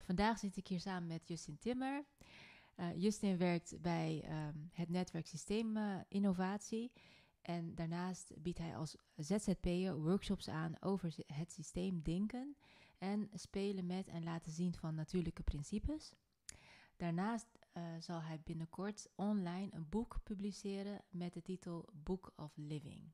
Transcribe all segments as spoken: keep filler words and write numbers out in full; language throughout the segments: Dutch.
vandaag zit ik hier samen met Justin Timmer. Uh, Justin werkt bij um, het netwerk Systeeminnovatie. Uh, en daarnaast biedt hij als Z Z P'er workshops aan over het systeemdenken en spelen met en laten zien van natuurlijke principes. Daarnaast uh, zal hij binnenkort online een boek publiceren met de titel Book of Living.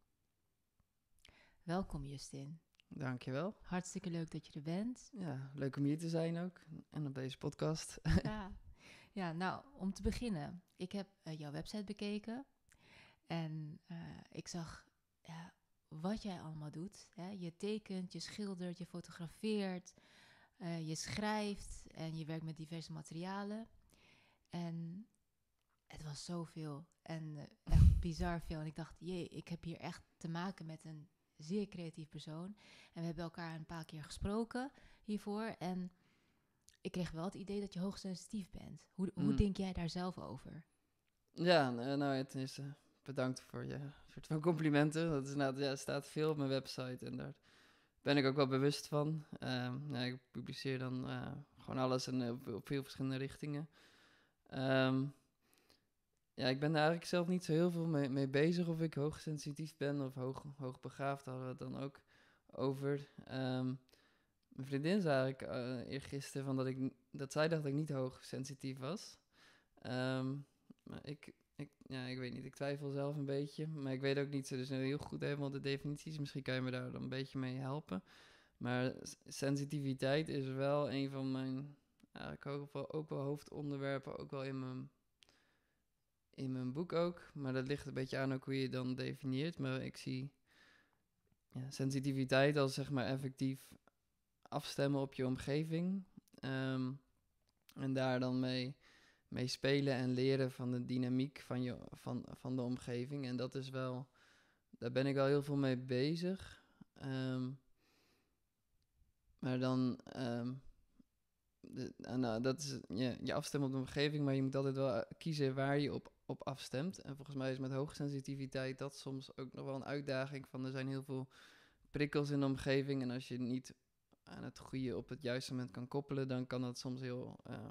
Welkom Justin. Dankjewel. Hartstikke leuk dat je er bent. Ja, leuk om hier te zijn ook en op deze podcast. Ja, ja nou om te beginnen. Ik heb uh, jouw website bekeken en uh, ik zag uh, wat jij allemaal doet. Hè? Je tekent, je schildert, je fotografeert, uh, je schrijft en je werkt met diverse materialen. En het was zoveel en uh, echt bizar veel. En ik dacht, jee, ik heb hier echt te maken met een zeer creatief persoon. En we hebben elkaar een paar keer gesproken hiervoor. En ik kreeg wel het idee dat je hoogsensitief bent. Hoe, hoe mm. denk jij daar zelf over? Ja, nou, ten eerste bedankt voor je soort van complimenten. Dat is nou, ja, staat veel op mijn website en daar ben ik ook wel bewust van. Uh, ja, ik publiceer dan uh, gewoon alles en op, op veel verschillende richtingen. Um, ja, ik ben daar eigenlijk zelf niet zo heel veel mee, mee bezig of ik hoogsensitief ben of hoog, hoogbegaafd, hadden we het dan ook over. Um, mijn vriendin zei eigenlijk uh, eergisteren van dat, ik, dat zij dacht dat ik niet hoogsensitief was. Um, maar ik, ik, ja, ik weet niet, ik twijfel zelf een beetje, maar ik weet ook niet zo dus heel goed helemaal de definities. Misschien kan je me daar dan een beetje mee helpen. Maar sensitiviteit is wel een van mijn, ja, ik ook wel, ook wel hoofdonderwerpen, ook wel in mijn... In mijn boek ook, maar dat ligt een beetje aan ook hoe je het dan definieert. Maar ik zie ja, sensitiviteit als zeg maar effectief afstemmen op je omgeving. Um, en daar dan mee, mee spelen en leren van de dynamiek van, je, van, van de omgeving. En dat is wel, daar ben ik wel heel veel mee bezig. Um, maar dan... Um, De, nou, dat is je, je afstemmen op de omgeving, maar je moet altijd wel kiezen waar je op, op afstemt. En volgens mij is met hoogsensitiviteit dat soms ook nog wel een uitdaging. Van er zijn heel veel prikkels in de omgeving en als je niet aan het goede op het juiste moment kan koppelen, dan kan dat soms heel uh,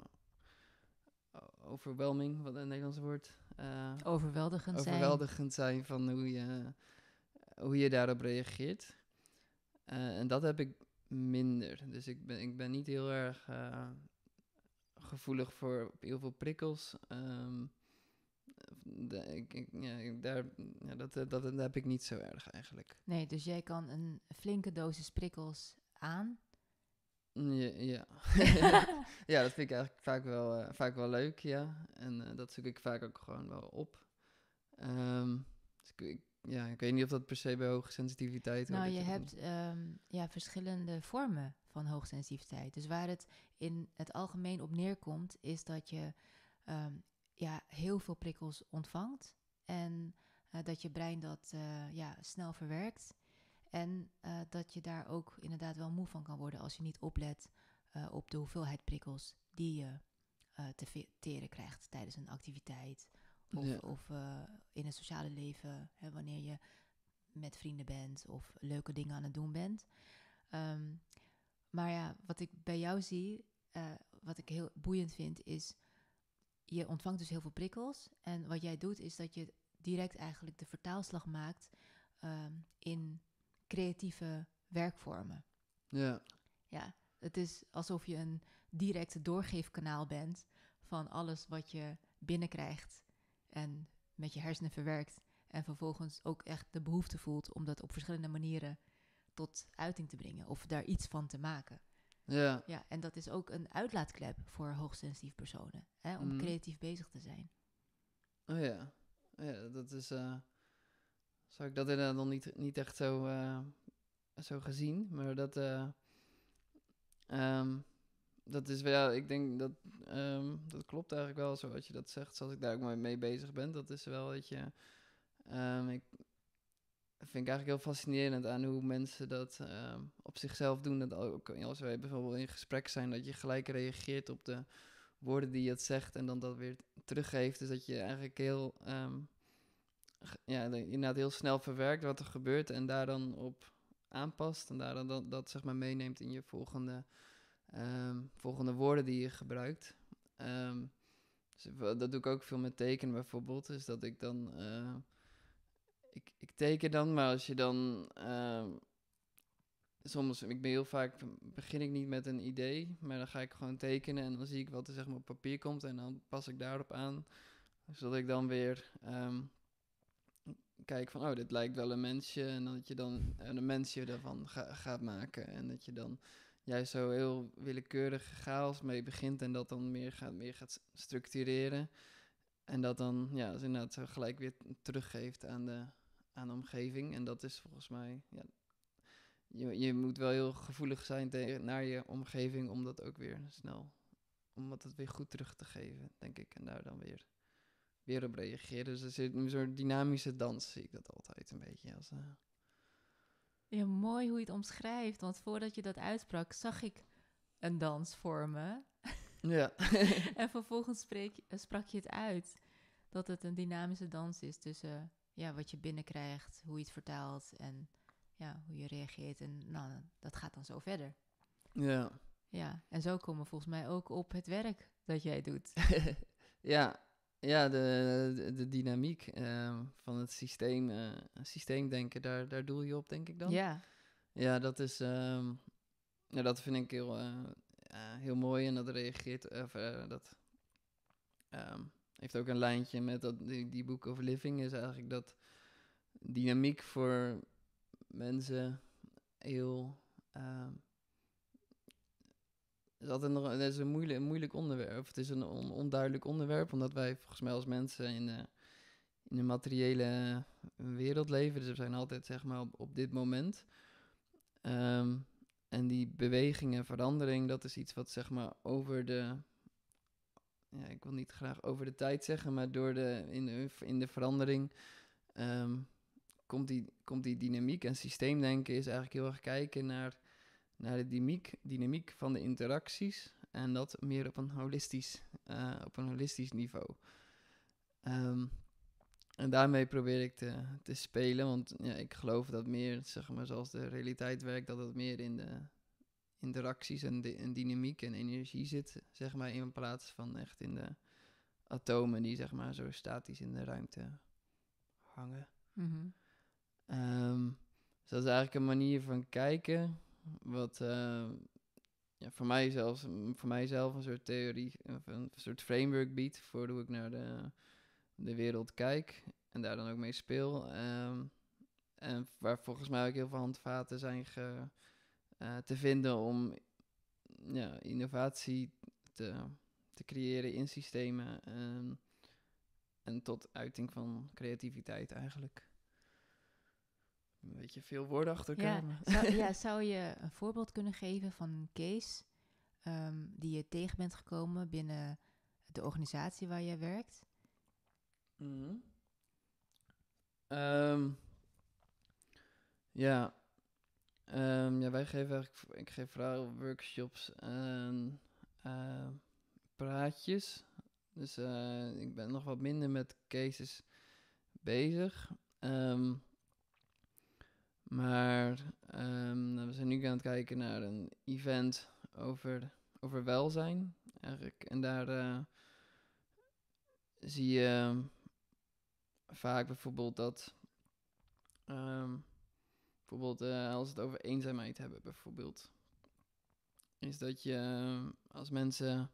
overwhelming, wat een Nederlands woord. Uh, overweldigend zijn. Overweldigend zijn van hoe je, hoe je daarop reageert. Uh, en dat heb ik minder. Dus ik ben, ik ben niet heel erg uh, gevoelig voor heel veel prikkels. Um, de, ik, ik, ja, daar, ja, dat, dat, dat heb ik niet zo erg eigenlijk. Nee, dus jij kan een flinke dosis prikkels aan? Ja, ja. Ja, dat vind ik eigenlijk vaak wel, uh, vaak wel leuk, ja. En uh, dat zoek ik vaak ook gewoon wel op. Um, dus ik, ik Ja, ik weet niet of dat per se bij hoogsensitiviteit... Nou, je, je hebt um, ja, verschillende vormen van hoogsensitiviteit. Dus waar het in het algemeen op neerkomt, is dat je um, ja, heel veel prikkels ontvangt. En uh, dat je brein dat uh, ja, snel verwerkt. En uh, dat je daar ook inderdaad wel moe van kan worden als je niet oplet uh, op de hoeveelheid prikkels die je uh, te teren krijgt tijdens een activiteit. Of, ja. of uh, in het sociale leven, hè, wanneer je met vrienden bent of leuke dingen aan het doen bent. Um, maar ja, wat ik bij jou zie, uh, wat ik heel boeiend vind, is je ontvangt dus heel veel prikkels. En wat jij doet, is dat je direct eigenlijk de vertaalslag maakt um, in creatieve werkvormen. Ja. Ja, het is alsof je een directe doorgeefkanaal bent van alles wat je binnenkrijgt en met je hersenen verwerkt en vervolgens ook echt de behoefte voelt om dat op verschillende manieren tot uiting te brengen of daar iets van te maken. Ja. Ja, en dat is ook een uitlaatklep voor hoogsensitief personen, hè, om mm. creatief bezig te zijn. Oh ja, ja dat is... Uh, zou ik dat inderdaad nog niet, niet echt zo, uh, zo gezien, maar dat... Uh, um, Dat is wel, ik denk dat um, dat klopt eigenlijk wel zoals je dat zegt, zoals ik daar ook mee bezig ben. Dat is wel dat je, um, ik vind ik eigenlijk heel fascinerend aan hoe mensen dat um, op zichzelf doen. Dat ook als wij bijvoorbeeld in gesprek zijn, dat je gelijk reageert op de woorden die je het zegt en dan dat weer teruggeeft. Dus dat je eigenlijk heel, um, ja, inderdaad heel snel verwerkt wat er gebeurt en daar dan op aanpast en daar dan dat, dat zeg maar meeneemt in je volgende um, volgende woorden die je gebruikt. Um, dus dat doe ik ook veel met tekenen bijvoorbeeld. Dus dat ik dan... Uh, ik, ik teken dan, maar als je dan... Uh, soms, ik ben heel vaak... begin ik niet met een idee, maar dan ga ik gewoon tekenen... en dan zie ik wat er zeg maar op papier komt... en dan pas ik daarop aan... zodat ik dan weer... Um, kijk van, oh, dit lijkt wel een mensje... en dat je dan een mensje ervan ga, gaat maken... en dat je dan... juist zo heel willekeurig chaos mee begint... en dat dan meer gaat, meer gaat structureren... en dat dan, ja, dus inderdaad zo gelijk weer teruggeeft aan de, aan de omgeving. En dat is volgens mij, ja, je, je moet wel heel gevoelig zijn tegen, naar je omgeving om dat ook weer snel, om dat weer goed terug te geven, denk ik. En daar dan weer, weer op reageren. Dus er zit een soort dynamische dans, zie ik dat altijd een beetje als... Uh... Ja, mooi hoe je het omschrijft. Want voordat je dat uitsprak, zag ik een dans voor me. Ja. En vervolgens spreek, sprak je het uit. Dat het een dynamische dans is tussen uh, ja, wat je binnenkrijgt, hoe je het vertaalt en ja, hoe je reageert. En nou, dat gaat dan zo verder. Ja. Ja, en zo komen we volgens mij ook op het werk dat jij doet. Ja, ja de, de, de dynamiek uh, van het systeem, uh, systeemdenken, daar, daar doel je op, denk ik dan. Ja. Ja, dat is... Um, ja, dat vind ik heel... Uh, Uh, heel mooi en dat reageert, uh, uh, dat um, heeft ook een lijntje met dat, die, die Book of Living is eigenlijk dat dynamiek voor mensen heel, uh, is altijd nog, het is een moeilijk, een moeilijk onderwerp, het is een on, onduidelijk onderwerp, omdat wij volgens mij als mensen in de, in de materiële wereld leven, dus we zijn altijd zeg maar op, op dit moment. Um, En die beweging en verandering, dat is iets wat zeg maar over de... Ja, ik wil niet graag over de tijd zeggen, maar door de, in, de, in de verandering um, komt, die, komt die dynamiek. En systeemdenken is eigenlijk heel erg kijken naar, naar de dynamiek, dynamiek van de interacties. En dat meer op een holistisch, uh, op een holistisch niveau. Um, en daarmee probeer ik te, te spelen, want ja, ik geloof dat meer, zeg maar, zoals de realiteit werkt, dat het meer in de interacties en, de, en dynamiek en energie zit, zeg maar, in plaats van echt in de atomen die, zeg maar, zo statisch in de ruimte hangen. Mm-hmm. Um, dus dat is eigenlijk een manier van kijken, wat uh, ja, voor mij zelfs, voor mijzelf een soort theorie, of een soort framework biedt voor hoe ik naar de, de wereld kijk en daar dan ook mee speel. Um, en waar volgens mij ook heel veel handvaten zijn ge, uh, te vinden om ja, innovatie te, te creëren in systemen um, en tot uiting van creativiteit eigenlijk. Een beetje veel woorden achter elkaar. Ja, zou, ja, zou je een voorbeeld kunnen geven van een case um, die je tegen bent gekomen binnen de organisatie waar jij werkt? Mm-hmm. Um, ja. Um, ja, wij geven eigenlijk, ik geef vooral workshops en uh, praatjes. Dus uh, ik ben nog wat minder met cases bezig. Um, maar um, nou, we zijn nu aan het kijken naar een event over, over welzijn. Eigenlijk. En daar uh, zie je um, vaak bijvoorbeeld dat... Um, bijvoorbeeld uh, als we het over eenzaamheid hebben bijvoorbeeld. Is dat je uh, als mensen...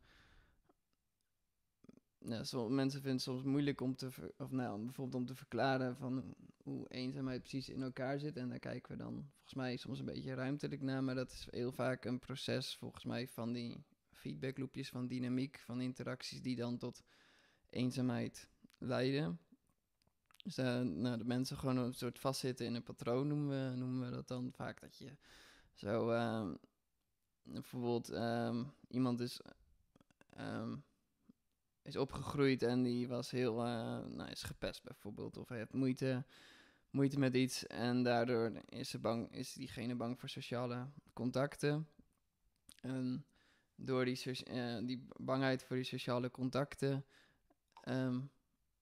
Ja, sommige mensen vinden het soms moeilijk om te... Ver, of nou, bijvoorbeeld om te verklaren van hoe eenzaamheid precies in elkaar zit. En daar kijken we dan volgens mij soms een beetje ruimtelijk naar. Maar dat is heel vaak een proces volgens mij van die feedbackloopjes, van dynamiek, van interacties die dan tot eenzaamheid leiden. Dus uh, nou, de mensen gewoon een soort vastzitten in een patroon noemen we, noemen we dat dan vaak. Dat je zo uh, bijvoorbeeld um, iemand is, um, is opgegroeid en die was heel uh, nou, is gepest bijvoorbeeld. Of hij heeft moeite, moeite met iets en daardoor is, ze bang, is diegene bang voor sociale contacten. En door die, uh, die bangheid voor die sociale contacten... Um,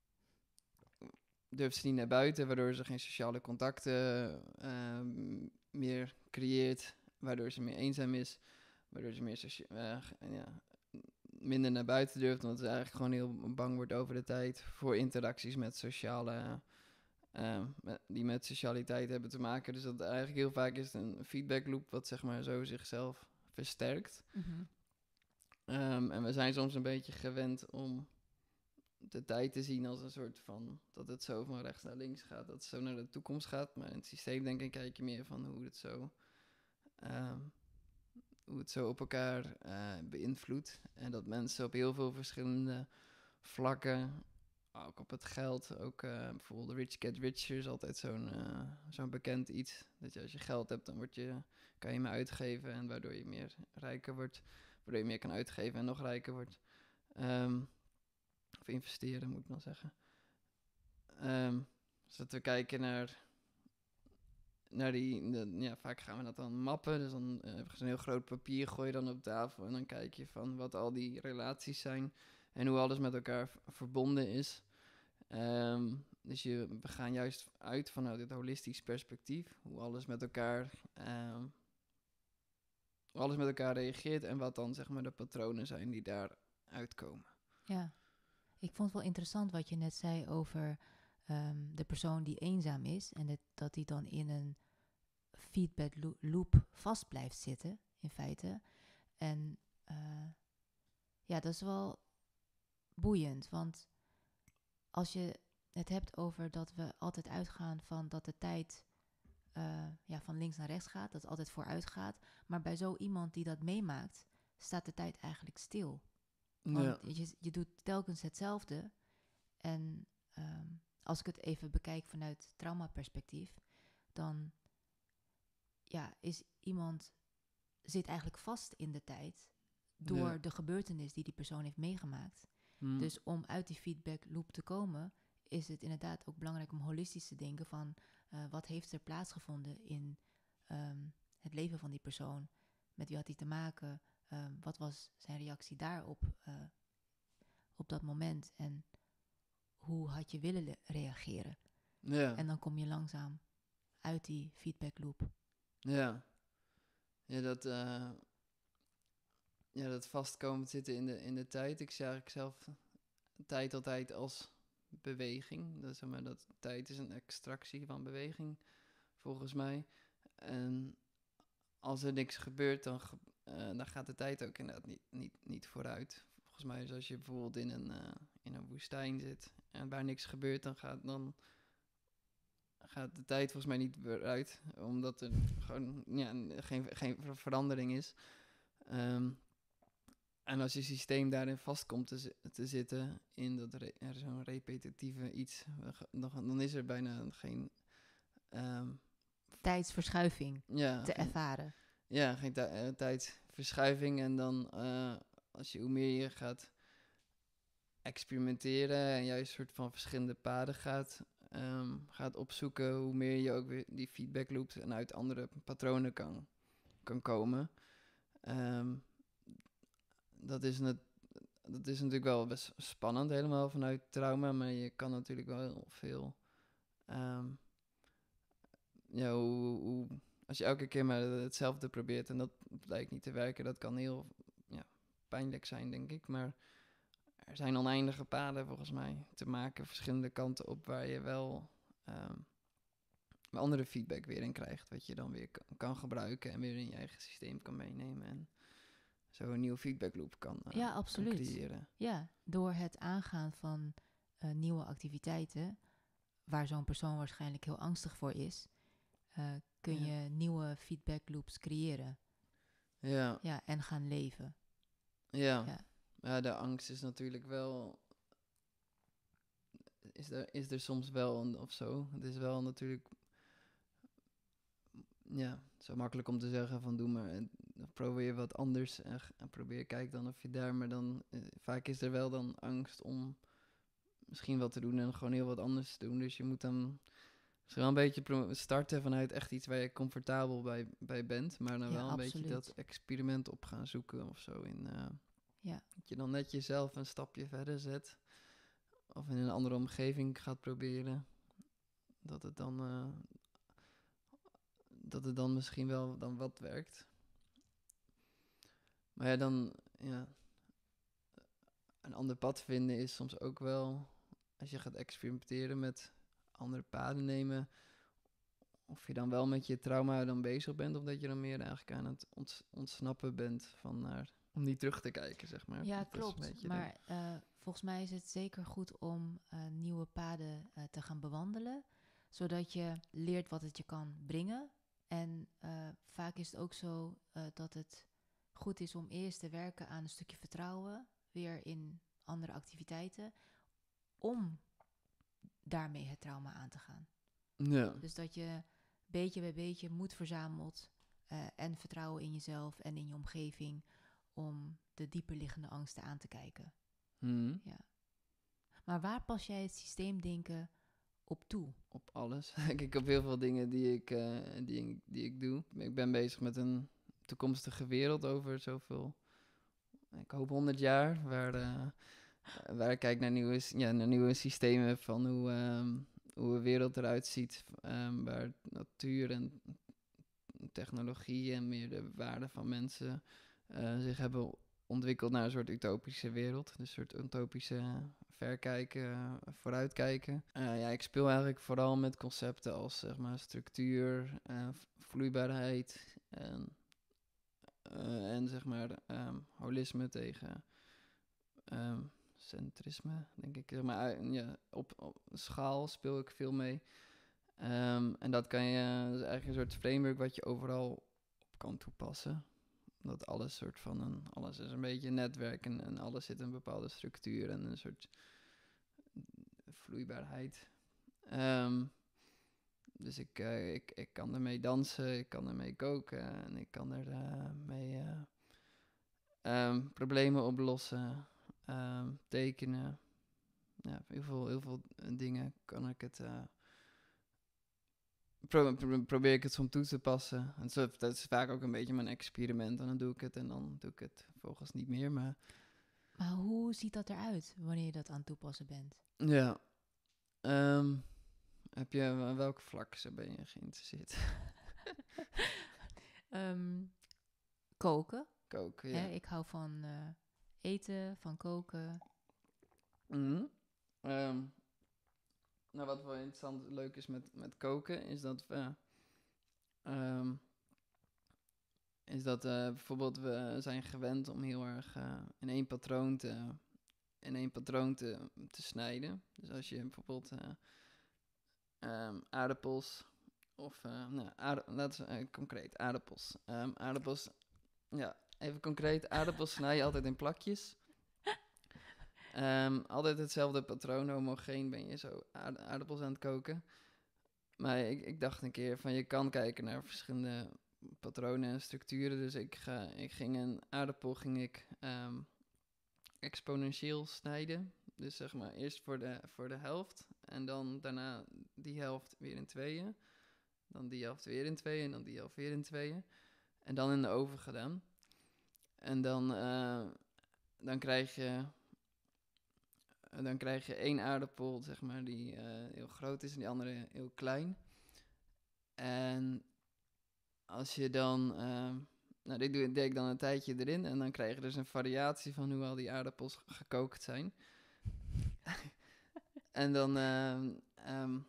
durft ze niet naar buiten, waardoor ze geen sociale contacten uh, meer creëert, waardoor ze meer eenzaam is, waardoor je meer socia- uh, ja, minder naar buiten durft, omdat ze eigenlijk gewoon heel bang wordt over de tijd voor interacties met sociale, uh, met, die met socialiteit hebben te maken. Dus dat eigenlijk heel vaak is het een feedback loop wat zeg maar zo zichzelf versterkt. Mm-hmm. Um, en we zijn soms een beetje gewend om de tijd te zien als een soort van, dat het zo van rechts naar links gaat, dat het zo naar de toekomst gaat. Maar in het systeem denk ik kijk je meer van hoe het zo, um, hoe het zo op elkaar uh, beïnvloedt. En dat mensen op heel veel verschillende vlakken, ook op het geld, ook uh, bijvoorbeeld Rich Get Richer is altijd zo'n, uh, zo'n bekend iets. Dat je als je geld hebt, dan word je, kan je meer uitgeven en waardoor je meer rijker wordt. Waardoor je meer kan uitgeven en nog rijker wordt. Um, of investeren, moet ik dan zeggen. Um, dus dat we kijken naar, naar die, de, ja, vaak gaan we dat dan mappen. Dus dan uh, heb je zo'n heel groot papier, gooi je dan op tafel en dan kijk je van wat al die relaties zijn en hoe alles met elkaar v- verbonden is. Um, dus je, we gaan juist uit vanuit dit holistisch perspectief, hoe alles met elkaar, um, hoe alles met elkaar reageert en wat dan zeg maar de patronen zijn die daar uitkomen. Ja, ik vond het wel interessant wat je net zei over um, de persoon die eenzaam is en dat, dat die dan in een feedback lo- loop vast blijft zitten, in feite. En uh, ja, dat is wel boeiend, want als je het hebt over dat we altijd uitgaan van dat de tijd uh, ja, van links naar rechts gaat, dat het altijd vooruit gaat, maar bij zo iemand die dat meemaakt, staat de tijd eigenlijk stil. Want ja. je, je doet telkens hetzelfde. En um, als ik het even bekijk vanuit traumaperspectief, dan ja, is iemand zit eigenlijk vast in de tijd door ja. de gebeurtenis die die persoon heeft meegemaakt. Hmm. Dus om uit die feedback loop te komen, is het inderdaad ook belangrijk om holistisch te denken van uh, wat heeft er plaatsgevonden in um, het leven van die persoon, met wie had hij te maken, um, wat was zijn reactie daarop uh, op dat moment en hoe had je willen le- reageren. Ja. En dan kom je langzaam uit die feedback loop. Ja, ja dat, uh, ja, dat vastkomen zitten in de, in de tijd. Ik zie eigenlijk zelf tijd altijd als beweging. Dat, zeg maar, dat tijd is een extractie van beweging, volgens mij. En als er niks gebeurt, dan, ge- uh, dan gaat de tijd ook inderdaad niet, niet, niet vooruit. Volgens mij is als je bijvoorbeeld in een, uh, in een woestijn zit en waar niks gebeurt, dan gaat, dan gaat de tijd volgens mij niet vooruit. Omdat er gewoon ja, geen, geen verandering is. Um, en als je systeem daarin vast komt te, z- te zitten, in dat re- er zo'n repetitieve iets, dan, dan is er bijna geen um, tijdsverschuiving ja, te geen, ervaren. Ja, geen t- uh, tijdsverschuiving. En dan, uh, als je, hoe meer je gaat experimenteren en juist een soort van verschillende paden gaat, um, gaat opzoeken, hoe meer je ook weer die feedback loopt en uit andere patronen kan, kan komen. Um, dat is net Dat is natuurlijk wel best spannend helemaal vanuit trauma, maar je kan natuurlijk wel heel veel... Um, ja, hoe, hoe, als je elke keer maar hetzelfde probeert en dat blijkt niet te werken, dat kan heel ja, pijnlijk zijn, denk ik. Maar er zijn oneindige paden volgens mij te maken, verschillende kanten op waar je wel um, andere feedback weer in krijgt, wat je dan weer kan, kan gebruiken en weer in je eigen systeem kan meenemen en zo een nieuwe feedback loop kan, uh, ja, absoluut. kan creëren. Ja, door het aangaan van uh, nieuwe activiteiten, waar zo'n persoon waarschijnlijk heel angstig voor is, uh, kun ja. je nieuwe feedback loops creëren. Ja. Ja, en gaan leven. Ja. ja. Ja, de angst is natuurlijk wel... Is er, is er soms wel een, of zo. Het is wel natuurlijk... Ja, zo makkelijk om te zeggen van doe maar... En probeer wat anders en, en probeer kijk dan of je daar... Maar dan... Eh, vaak is er wel dan angst om misschien wat te doen en gewoon heel wat anders te doen. Dus je moet dan... Misschien wel een beetje starten vanuit echt iets waar je comfortabel bij, bij bent. Maar dan ja, wel een absoluut. beetje dat experiment op gaan zoeken of zo. In, uh, ja. Dat je dan net jezelf een stapje verder zet. Of in een andere omgeving gaat proberen. Dat het dan, uh, dat het dan misschien wel dan wat werkt. Maar ja, dan, ja, een ander pad vinden is soms ook wel, als je gaat experimenteren met andere paden nemen, of je dan wel met je trauma dan bezig bent, of dat je dan meer eigenlijk aan het ont- ontsnappen bent van naar, om niet terug te kijken, zeg maar. Ja, Dat is een klopt. beetje de- Maar eh, volgens mij is het zeker goed om eh, nieuwe paden eh, te gaan bewandelen, zodat je leert wat het je kan brengen. En eh, vaak is het ook zo eh, dat het goed is om eerst te werken aan een stukje vertrouwen, weer in andere activiteiten, om daarmee het trauma aan te gaan. ja. Dus dat je beetje bij beetje moed verzamelt eh, en vertrouwen in jezelf en in je omgeving om de dieper liggende angsten aan te kijken. Hm. Ja. Maar waar pas jij het systeemdenken op toe? Op alles. Ik heb heel veel dingen die ik, eh, die, ik- die ik doe. Ik ben bezig met een toekomstige wereld over zoveel, ik hoop honderd jaar, waar, eh, waar ik kijk naar nieuwe, s- ja, naar nieuwe systemen van hoe, ehm, hoe een wereld eruit ziet, ehm, waar natuur en technologie en meer de waarde van mensen eh, zich hebben ontwikkeld naar een soort utopische wereld. Dus een soort utopische verkijken, eh, vooruitkijken. Eh, ja, ik speel eigenlijk vooral met concepten als zeg maar structuur, eh, v- vloeibaarheid en, eh, en zeg maar ehm, holisme tegen ehm, centrisme, denk ik. Zeg maar, eh, ja, op, op schaal speel ik veel mee. Ehm, en dat kan je, dat is eigenlijk een soort framework wat je overal op kan toepassen. Dat alles soort van een, alles is een beetje een netwerk en, en alles zit in een bepaalde structuur en een soort vloeibaarheid. Ehm, dus ik, eh, ik, ik kan ermee dansen, ik kan ermee koken en ik kan er eh, mee eh, ehm, problemen oplossen, ehm, tekenen. Ja, heel veel, heel veel eh, dingen kan ik het. eh, Pro- pro- probeer ik het soms toe te passen. En zo, dat is vaak ook een beetje mijn experiment. En dan doe ik het en dan doe ik het vervolgens niet meer. Maar Maar hoe ziet dat eruit wanneer je dat aan het toepassen bent? ja, ehm, heb je aan welke vlak zo ben je geïnteresseerd? Ehm, koken. Koken, Hè? ja. Ik hou van eh, eten, van koken. Mhm. Ehm, nou, wat wel interessant leuk is met, met koken, is dat we... ehm, is dat eh, bijvoorbeeld we zijn gewend om heel erg eh, in één patroon te, in één patroon te, te snijden. Dus als je bijvoorbeeld eh, ehm, aardappels of, eh, nou, aarde- laten we eh, concreet, aardappels. Ehm, aardappels, ja, even concreet, aardappels snij je altijd in plakjes. Ehm, altijd hetzelfde patroon, homogeen ben je zo aard- aardappels aan het koken. Maar ik, ik dacht een keer van je kan kijken naar verschillende patronen en structuren. Dus ik, ga, ik ging een aardappel ging ik ehm, exponentieel snijden. Dus zeg maar eerst voor de, voor de helft en dan daarna die helft weer in tweeën. Dan die helft weer in tweeën en dan die helft weer in tweeën. En dan in de oven gedaan. En dan, eh, dan krijg je... Dan krijg je één aardappel, zeg maar, die eh, heel groot is en die andere heel klein. En als je dan... eh, nou, dit doe, deed ik dan een tijdje erin. En dan krijg je dus een variatie van hoe al die aardappels g- gekookt zijn. En dan... ehm, ehm,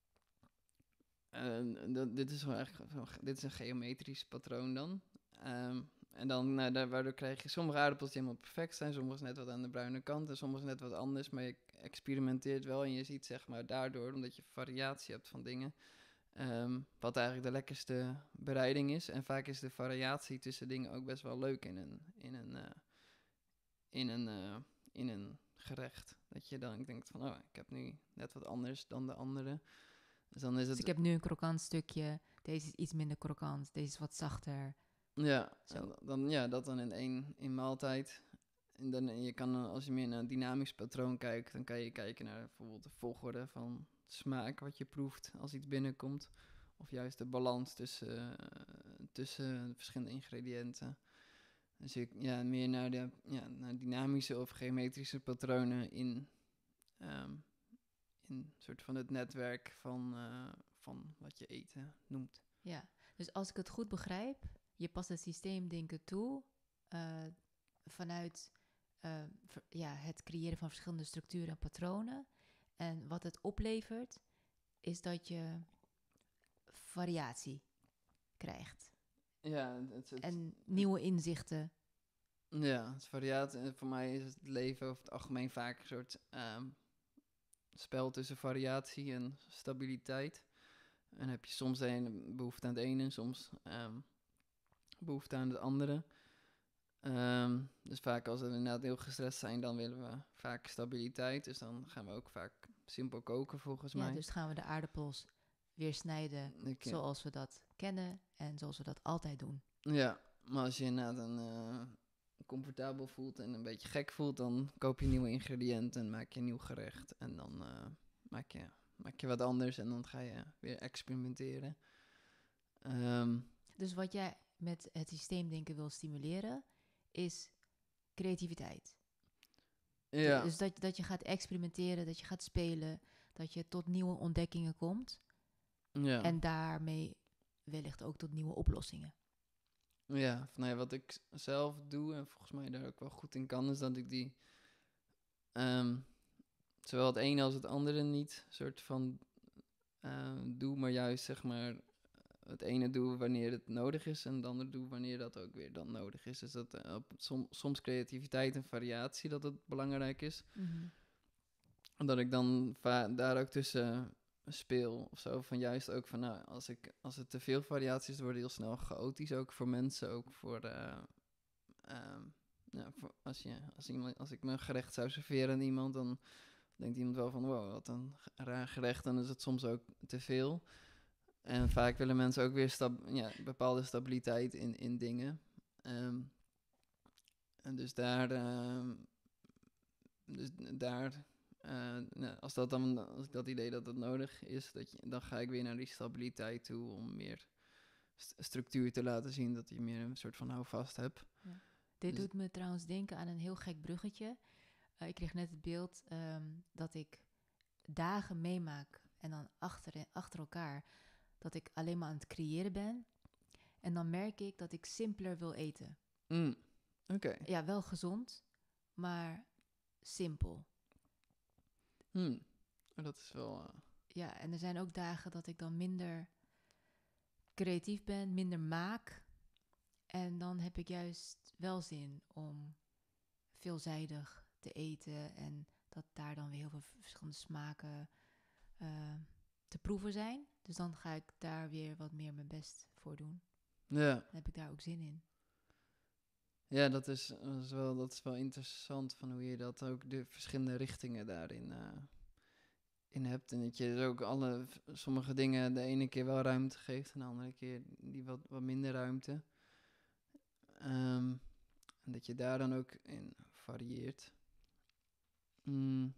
eh, dat- dit is gewoon eigenlijk zo- dit is een geometrisch patroon dan. Ehm, en dan, nou, daar, waardoor krijg je sommige aardappels die helemaal perfect zijn, sommige net wat aan de bruine kant en sommige net wat anders, maar je experimenteert wel en je ziet zeg maar daardoor, omdat je variatie hebt van dingen, ehm, wat eigenlijk de lekkerste bereiding is. En vaak is de variatie tussen dingen ook best wel leuk in een, in een, eh, in een, eh, in een gerecht. Dat je dan denkt van, oh, ik heb nu net wat anders dan de andere. Dus dan is Dus het... ik heb nu een krokant stukje. Deze is iets minder krokant. Deze is wat zachter. Ja, Zo. en dan, ja, dat dan in één in maaltijd. En dan, je kan, eh, als je meer naar een dynamisch patroon kijkt, dan kan je kijken naar bijvoorbeeld de volgorde van smaak wat je proeft als iets binnenkomt. Of juist de balans tussen, eh, tussen verschillende ingrediënten. Dus je, ja, meer naar de ja, naar dynamische of geometrische patronen in, ehm, in een soort van het netwerk van, eh, van wat je eten noemt. Ja. Dus als ik het goed begrijp, je past het systeemdenken toe uh, vanuit uh, ver, ja, het creëren van verschillende structuren en patronen. En wat het oplevert, is dat je variatie krijgt. Ja, het, het, en nieuwe inzichten. Ja, het variatie. Voor mij is het leven over het algemeen vaak een soort um, spel tussen variatie en stabiliteit. En heb je soms een behoefte aan het ene en soms um, behoefte aan het andere. Um, dus vaak als we inderdaad heel gestrest zijn, dan willen we vaak stabiliteit. Dus dan gaan we ook vaak simpel koken volgens ja, mij. Dus gaan we de aardappels weer snijden Ik, zoals we dat kennen en zoals we dat altijd doen. Ja, maar als je inderdaad een, uh, comfortabel voelt en een beetje gek voelt, dan koop je nieuwe ingrediënten en maak je een nieuw gerecht. En dan uh, maak, je, maak je wat anders en dan ga je weer experimenteren. Um, dus wat jij met het systeemdenken wil stimuleren, is creativiteit. Ja. Dus dat, dat je gaat experimenteren, dat je gaat spelen, dat je tot nieuwe ontdekkingen komt. Ja. En daarmee wellicht ook tot nieuwe oplossingen. Ja, nou ja, wat ik zelf doe en volgens mij daar ook wel goed in kan, is dat ik die um, zowel het ene als het andere niet soort van uh, doe, maar juist zeg maar het ene doe wanneer het nodig is en het andere doe wanneer dat ook weer dan nodig is. Dus dat uh, op, som, soms creativiteit en variatie, dat het belangrijk is. Mm-hmm. En dat ik dan va- daar ook tussen speel of zo. Van juist ook van, nou, als, ik, als het te veel variatie is, wordt het heel snel chaotisch. Ook voor mensen, ook voor... Uh, um, ja, voor als, je, als, iemand, als ik mijn gerecht zou serveren aan iemand, dan denkt iemand wel van, wow, wat een raar gerecht. Dan is het soms ook te veel. En vaak willen mensen ook weer stab- ja, bepaalde stabiliteit in, in dingen. Um, en dus daar... Um, dus daar... Uh, nou, als, dat dan, als ik dat idee dat het nodig is, dat je, dan ga ik weer naar die stabiliteit toe om meer st- structuur te laten zien, dat je meer een soort van houvast hebt. Ja. Dit dus doet me trouwens denken aan een heel gek bruggetje. Uh, ik kreeg net het beeld um, dat ik dagen meemaak en dan achter, achter elkaar dat ik alleen maar aan het creëren ben. En dan merk ik dat ik simpeler wil eten. Mm, Oké. Okay. Ja, wel gezond, maar simpel. Hmm. Dat is wel... Uh... Ja, en er zijn ook dagen dat ik dan minder creatief ben, minder maak. En dan heb ik juist wel zin om veelzijdig te eten. En dat daar dan weer heel veel verschillende smaken uh, te proeven zijn. Dus dan ga ik daar weer wat meer mijn best voor doen. Ja. Dan heb ik daar ook zin in. Ja, dat is, dat is, wel, dat is wel interessant van hoe je dat ook de verschillende richtingen daarin uh, in hebt. En dat je dus ook alle, sommige dingen de ene keer wel ruimte geeft en de andere keer die wat, wat minder ruimte. Um, en dat je daar dan ook in varieert. Mm.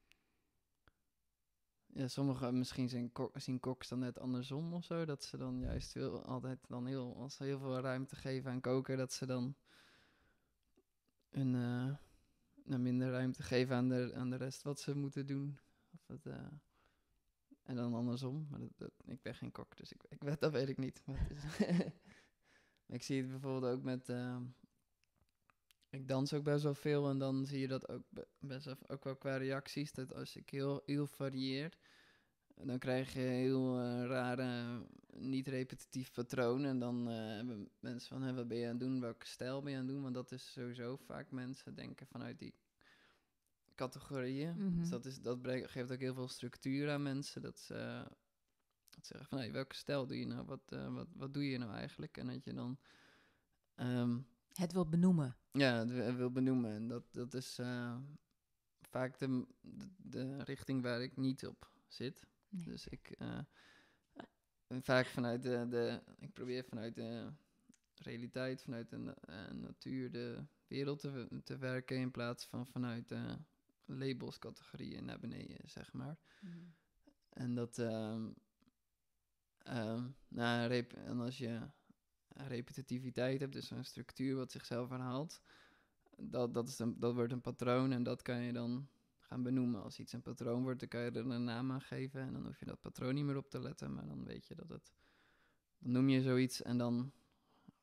Ja, sommigen misschien zijn kok, zien koks dan net andersom of zo. Dat ze dan juist heel, altijd dan heel, als ze heel veel ruimte geven aan koken, dat ze dan een, uh, nou, minder ruimte geven aan de, aan de rest wat ze moeten doen. Of het, uh, en dan andersom. Maar dat, dat, ik ben geen kok, dus ik, ik weet, dat weet ik niet. Maar het is ik zie het bijvoorbeeld ook met... Uh, ik dans ook best wel veel en dan zie je dat ook be- best wel, ook wel qua reacties. Dat als ik heel, heel varieer, dan krijg je heel uh, rare, niet repetitief patroon. En dan uh, hebben mensen van, hé, wat ben je aan het doen? Welke stijl ben je aan het doen? Want dat is sowieso vaak mensen denken vanuit die categorieën. Mm-hmm. Dus dat, is, dat brengt, geeft ook heel veel structuur aan mensen. Dat ze, uh, dat ze zeggen van, hé, welke stijl doe je nou? Wat, uh, wat, wat doe je nou eigenlijk? En dat je dan... Um, het wil benoemen. Ja, het wil benoemen. En dat, dat is uh, vaak de, de, de richting waar ik niet op zit. Nee. Dus ik uh, vaak vanuit de, de... Ik probeer vanuit de realiteit, vanuit de uh, natuur, de wereld te, te werken... in plaats van vanuit de labels, categorieën naar beneden, zeg maar. Mm. En dat... Um, um, nou, rep- en als je repetitiviteit hebt, dus een structuur wat zichzelf herhaalt... Dat, dat, is een, dat wordt een patroon en dat kan je dan gaan benoemen. Als iets een patroon wordt, dan kan je er een naam aan geven. En dan hoef je dat patroon niet meer op te letten. Maar dan weet je dat het... Dan noem je zoiets en dan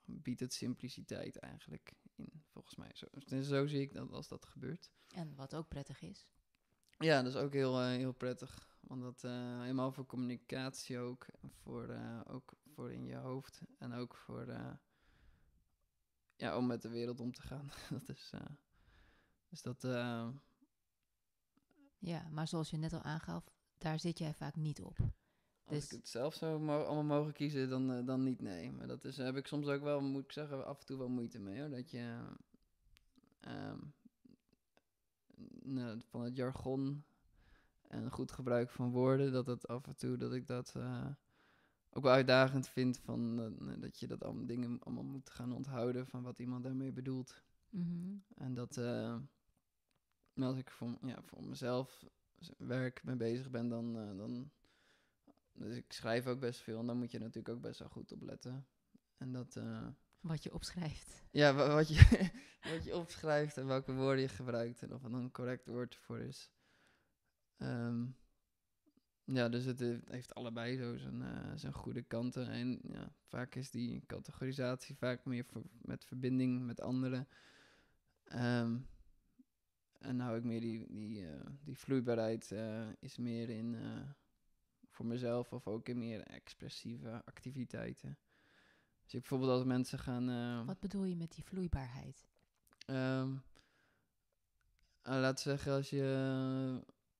biedt het simpliciteit eigenlijk in, volgens mij. Zo, dus zo zie ik dat als dat gebeurt. En wat ook prettig is. Ja, dat is ook heel, uh, heel prettig. Want dat uh, helemaal voor communicatie ook. Voor, uh, ook voor in je hoofd. En ook voor... Uh, ja, om met de wereld om te gaan. dat is... Uh, dus dat... Uh, ja, maar zoals je net al aangaf, daar zit jij vaak niet op. Als Dus... ik het zelf zo mo- allemaal mogen kiezen, dan, uh, dan niet, nee. Maar dat is, heb ik soms ook wel, moet ik zeggen, af en toe wel moeite mee, hoor. Dat je... Um, nou, van het jargon en goed gebruik van woorden, dat dat af en toe, dat ik dat uh, ook wel uitdagend vind, van, uh, dat je dat allemaal dingen allemaal moet gaan onthouden van wat iemand daarmee bedoelt. Mm-hmm. En dat, uh, als ik voor, ja, voor mezelf werk mee bezig ben, dan, uh, dan, dus ik schrijf ook best veel en dan moet je natuurlijk ook best wel goed op letten. En dat... Uh, wat je opschrijft. Ja, w- wat, je, wat je opschrijft en welke woorden je gebruikt en of er dan een correct woord voor is. Um, ja, dus het heeft allebei zo zijn, uh, zijn goede kanten. En ja, vaak is die categorisatie vaak meer voor, met verbinding met anderen. Um, en nou ik meer die, die, uh, die vloeibaarheid uh, is meer in uh, voor mezelf of ook in meer expressieve activiteiten. Dus ik bijvoorbeeld als mensen gaan... Uh, Wat bedoel je met die vloeibaarheid? Um, uh, laten we zeggen, als je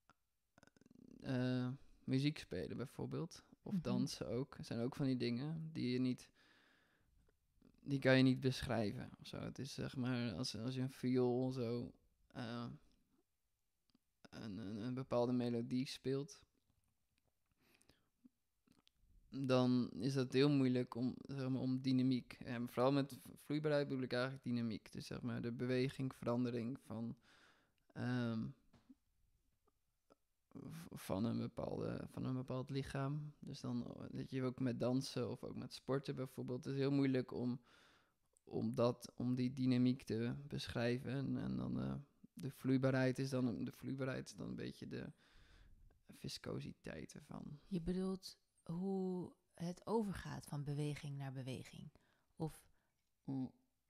uh, muziek spelen bijvoorbeeld, of Mm-hmm. dansen ook, zijn ook van die dingen die je niet, die kan je niet beschrijven of zo. Het is zeg maar, als, als je een viool zo uh, een, een, een bepaalde melodie speelt, dan is dat heel moeilijk om, zeg maar, om dynamiek. En vooral met vloeibaarheid bedoel ik eigenlijk dynamiek. Dus zeg maar de beweging, verandering van, um, van, een bepaalde, van een bepaald lichaam. Dus dan dat je ook met dansen of ook met sporten bijvoorbeeld. Het is heel moeilijk om, om, dat, om die dynamiek te beschrijven. En, en dan uh, de vloeibaarheid is dan de vloeibaarheid is dan een beetje de viscositeit ervan. Je bedoelt hoe het overgaat van beweging naar beweging? Of... Mm.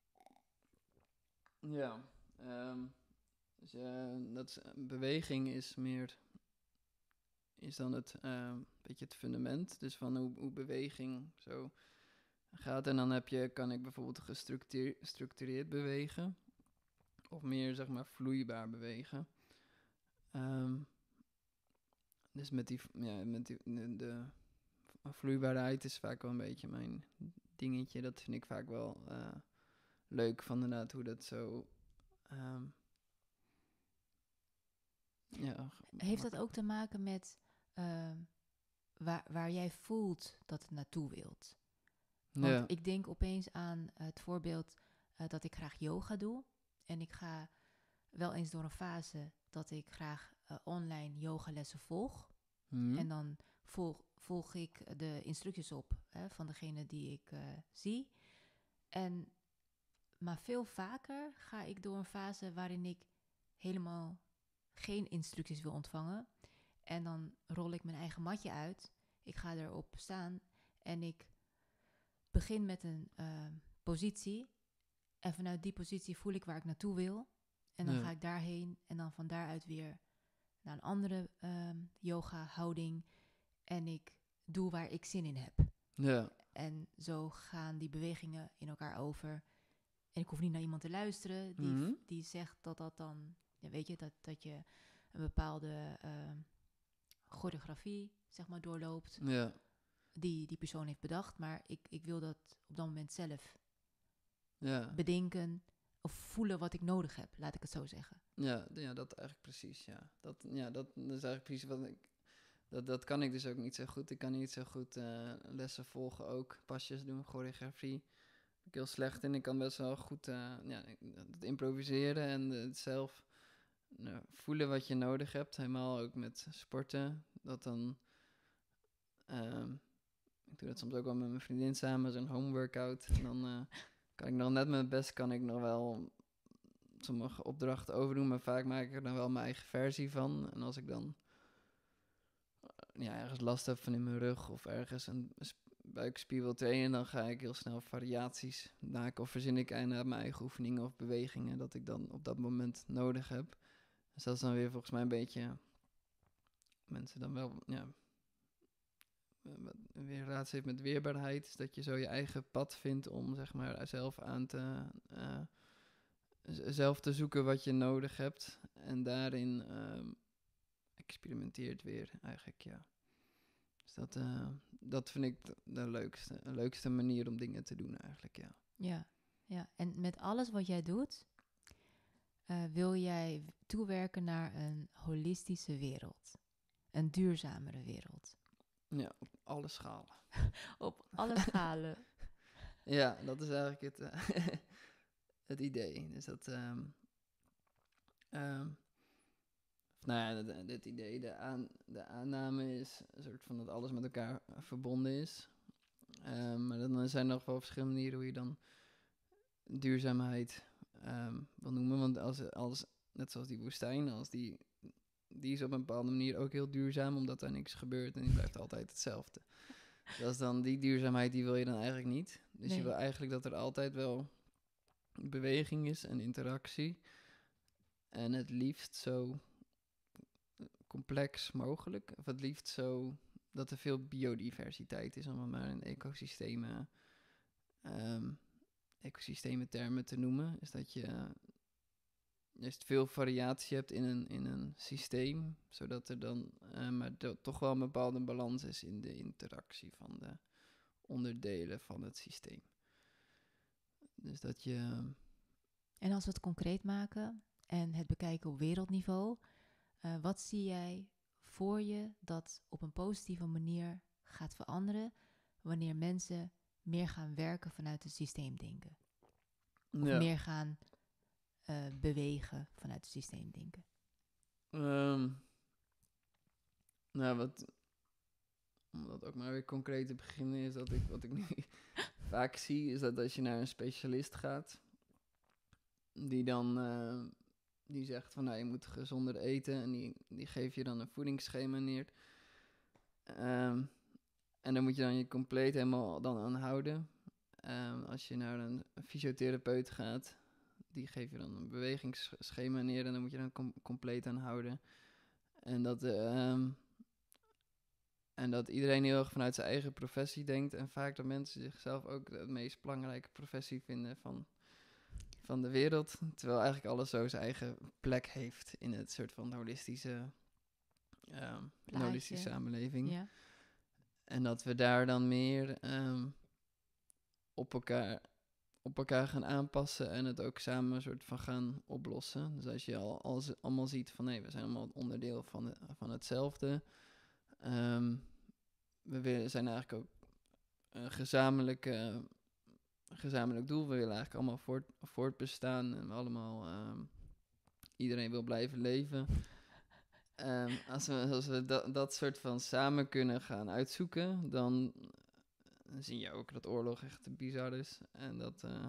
Ja, um, dus, uh, dat is, beweging is meer, is dan het, uh, beetje het fundament, dus van hoe, hoe beweging zo gaat. En dan heb je, kan ik bijvoorbeeld gestructureerd bewegen, of meer zeg maar vloeibaar bewegen. Um, dus met die, ja, met die, de, de vloeibaarheid is vaak wel een beetje mijn dingetje. Dat vind ik vaak wel uh, leuk, van inderdaad hoe dat zo... Um, ja, heeft dat ook te maken met uh, waar, waar jij voelt dat het naartoe wilt? Want ja. ik denk opeens aan het voorbeeld uh, dat ik graag yoga doe. En ik ga wel eens door een fase dat ik graag uh, online yogalessen volg. Hmm. En dan volg, volg ik de instructies op hè, van degene die ik uh, zie. En, maar veel vaker ga ik door een fase waarin ik helemaal geen instructies wil ontvangen. En dan rol ik mijn eigen matje uit. Ik ga erop staan en ik begin met een uh, positie. En vanuit die positie voel ik waar ik naartoe wil. En dan ja. ga ik daarheen en dan van daaruit weer naar een andere um, yoga houding. En ik doe waar ik zin in heb. Ja. En zo gaan die bewegingen in elkaar over. En ik hoef niet naar iemand te luisteren die, Mm-hmm. die zegt dat dat dan... Ja, weet je, dat, dat je een bepaalde uh, choreografie, zeg maar, doorloopt. Ja. Die die persoon heeft bedacht. Maar ik, ik wil dat op dat moment zelf ja. bedenken of voelen wat ik nodig heb, laat ik het zo zeggen. Ja, ja dat eigenlijk precies, ja. Dat, ja, dat, dat is eigenlijk precies wat ik... Dat, dat kan ik dus ook niet zo goed. Ik kan niet zo goed uh, lessen volgen ook. Pasjes doen, choreografie. Ben ik heel slecht in. Ik kan best wel goed uh, ja, het improviseren en het zelf uh, voelen wat je nodig hebt. Helemaal ook met sporten. Dat dan... Um, ik doe dat soms ook wel met mijn vriendin samen, zo'n home workout. En dan uh, kan ik nog net met mijn best, kan ik nog wel sommige opdrachten overdoen. Maar vaak maak ik er dan wel mijn eigen versie van. En als ik dan... ja, ergens last heb van in mijn rug of ergens een, buikspier wil trainen, dan ga ik heel snel variaties maken. Of verzin ik naar mijn eigen oefeningen of bewegingen dat ik dan op dat moment nodig heb. Dus dat is dan weer volgens mij een beetje... Mensen dan wel, ja... Wat weer raad heeft met weerbaarheid, is dat je zo je eigen pad vindt om zeg maar zelf aan te... Uh, zelf te zoeken wat je nodig hebt. En daarin um, experimenteert weer eigenlijk, ja. Dus dat, uh, dat vind ik de, de leukste, de leukste manier om dingen te doen eigenlijk, ja. Ja, ja. En met alles wat jij doet, uh, wil jij toewerken naar een holistische wereld. Een duurzamere wereld. Ja, op alle schalen. Op alle schalen. Ja, dat is eigenlijk het, uh, het idee. Dus dat... Um, um, Nou ja, dit idee, de, aan, de aanname is een soort van dat alles met elkaar verbonden is. Um, maar dan zijn er nog wel verschillende manieren hoe je dan duurzaamheid um, wil noemen. Want als, als, net zoals die woestijn, als die, die is op een bepaalde manier ook heel duurzaam, omdat er niks gebeurt en die blijft altijd hetzelfde. Dat is dan die duurzaamheid, die wil je dan eigenlijk niet. Dus nee. Je wil eigenlijk dat er altijd wel beweging is en interactie. En het liefst zo complex mogelijk. Of het liefst zo dat er veel biodiversiteit is, om het maar in ecosystemen, um, ecosystemen termen te noemen. Is dat je uh, juist veel variatie hebt in een, in een systeem, zodat er dan uh, maar do- toch wel een bepaalde balans is in de interactie van de onderdelen van het systeem. Dus dat je... Uh, en als we het concreet maken en het bekijken op wereldniveau, Uh, wat zie jij voor je dat op een positieve manier gaat veranderen wanneer mensen meer gaan werken vanuit het systeemdenken? Of ja. meer gaan uh, bewegen vanuit het systeemdenken? Um, nou, wat, om dat ook maar weer concreet te beginnen, is dat ik, wat ik nu vaak zie, is dat als je naar een specialist gaat, die dan... Uh, die zegt van, nou, je moet gezonder eten. En die, die geeft je dan een voedingsschema neer. Um, en daar moet je dan je compleet helemaal dan aan houden. Um, als je naar een, een fysiotherapeut gaat, die geeft je dan een bewegingsschema neer. En dan moet je dan com- compleet aan houden. En dat, um, en dat iedereen heel erg vanuit zijn eigen professie denkt. En vaak dat mensen zichzelf ook de meest belangrijke professie vinden van... van de wereld, terwijl eigenlijk alles zo zijn eigen plek heeft in het soort van holistische, um, holistische samenleving. Ja. En dat we daar dan meer um, op, elkaar, op elkaar gaan aanpassen en het ook samen een soort van gaan oplossen. Dus als je al alles, allemaal ziet van nee, we zijn allemaal onderdeel van, de, van hetzelfde. Um, we willen, zijn eigenlijk ook een gezamenlijke... Uh, gezamenlijk doel. We willen eigenlijk allemaal voort, voortbestaan en we allemaal um, iedereen wil blijven leven. Um, als we, als we dat, dat soort van samen kunnen gaan uitzoeken, dan zie je ook dat oorlog echt bizar is en dat uh,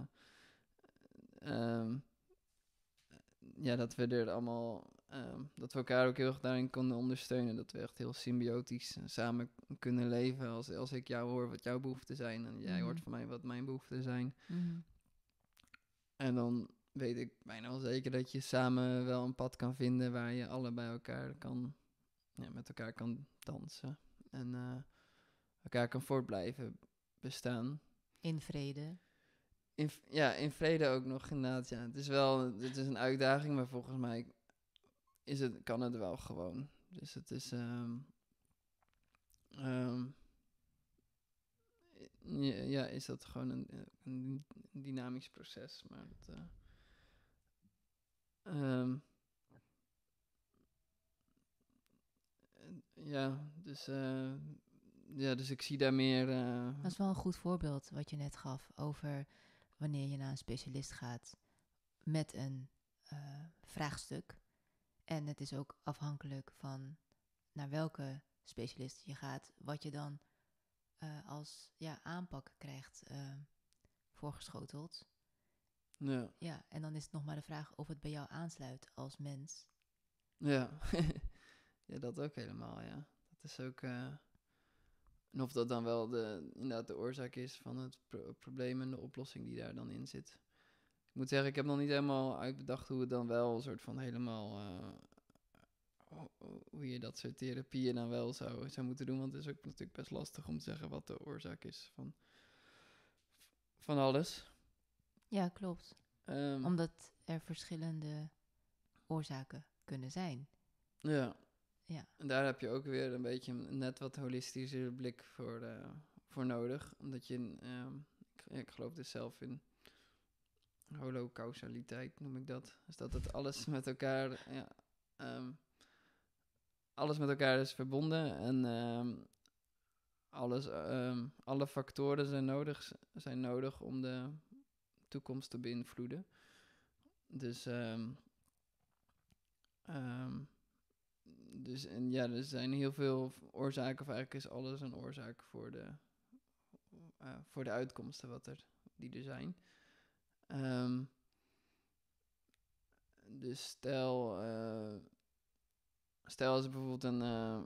um, ja, dat we er allemaal um, dat we elkaar ook heel erg daarin kunnen ondersteunen, dat we echt heel symbiotisch samen kunnen leven. Als, als ik jou hoor wat jouw behoeften zijn en jij mm-hmm. hoort van mij wat mijn behoeften zijn. Mm-hmm. En dan weet ik bijna wel zeker dat je samen wel een pad kan vinden waar je allebei elkaar kan, ja, met elkaar kan dansen en uh, elkaar kan voortblijven bestaan. In vrede. In, ja, in vrede ook nog inderdaad. Ja. Het is wel, het is een uitdaging, maar volgens mij is het, kan het wel gewoon. Dus het is um, um, ja, ja, is dat gewoon een, een dynamisch proces, maar dat, uh, um, ja, dus uh, ja, dus ik zie daar meer. Uh, dat is wel een goed voorbeeld wat je net gaf over wanneer je naar een specialist gaat met een uh, vraagstuk. En het is ook afhankelijk van naar welke specialist je gaat, wat je dan uh, als ja, aanpak krijgt uh, voorgeschoteld. Ja. Ja, en dan is het nog maar de vraag of het bij jou aansluit als mens. Ja, ja, dat ook helemaal, ja. Dat is ook... Uh, En of dat dan wel de, inderdaad de oorzaak is van het pro- probleem en de oplossing die daar dan in zit. Ik moet zeggen, ik heb nog niet helemaal uitbedacht hoe het dan wel een soort van helemaal... Uh, ho- ho- hoe je dat soort therapieën dan wel zou, zou moeten doen. Want het is ook natuurlijk best lastig om te zeggen wat de oorzaak is van, van alles. Ja, klopt. Ehm, Omdat er verschillende oorzaken kunnen zijn. ja. Ja. En daar heb je ook weer een beetje een net wat holistische blik voor, uh, voor nodig. Omdat je, um, ik, ik geloof dus zelf in holocausaliteit, noem ik dat. Dus dat het alles met elkaar, ja, um, alles met elkaar is verbonden. En um, alles, um, alle factoren zijn nodig, zijn nodig om de toekomst te beïnvloeden. Dus... Um, um, Dus en ja, er zijn heel veel oorzaken, of eigenlijk is alles een oorzaak voor de, uh, voor de uitkomsten wat er, die er zijn. Um, dus stel, uh, stel als er bijvoorbeeld een, uh,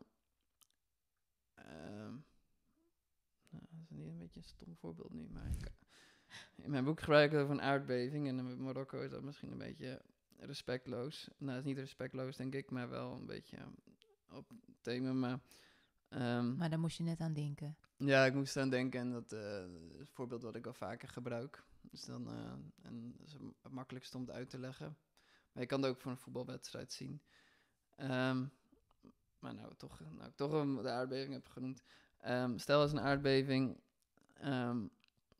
uh, nou, dat is niet een beetje een stom voorbeeld nu, maar ik, in mijn boek gebruik ik over een aardbeving en in Marokko is dat misschien een beetje respectloos. Nou, het is niet respectloos denk ik, maar wel een beetje op het thema, maar... Um, maar daar moest je net aan denken. Ja, ik moest aan denken en dat uh, is een voorbeeld wat ik wel vaker gebruik. Dus dan, uh, en dat is het makkelijkst om het uit te leggen. Maar je kan het ook voor een voetbalwedstrijd zien. Um, maar nou, toch, nou, ik toch een, de aardbeving heb genoemd. Um, stel als een aardbeving um,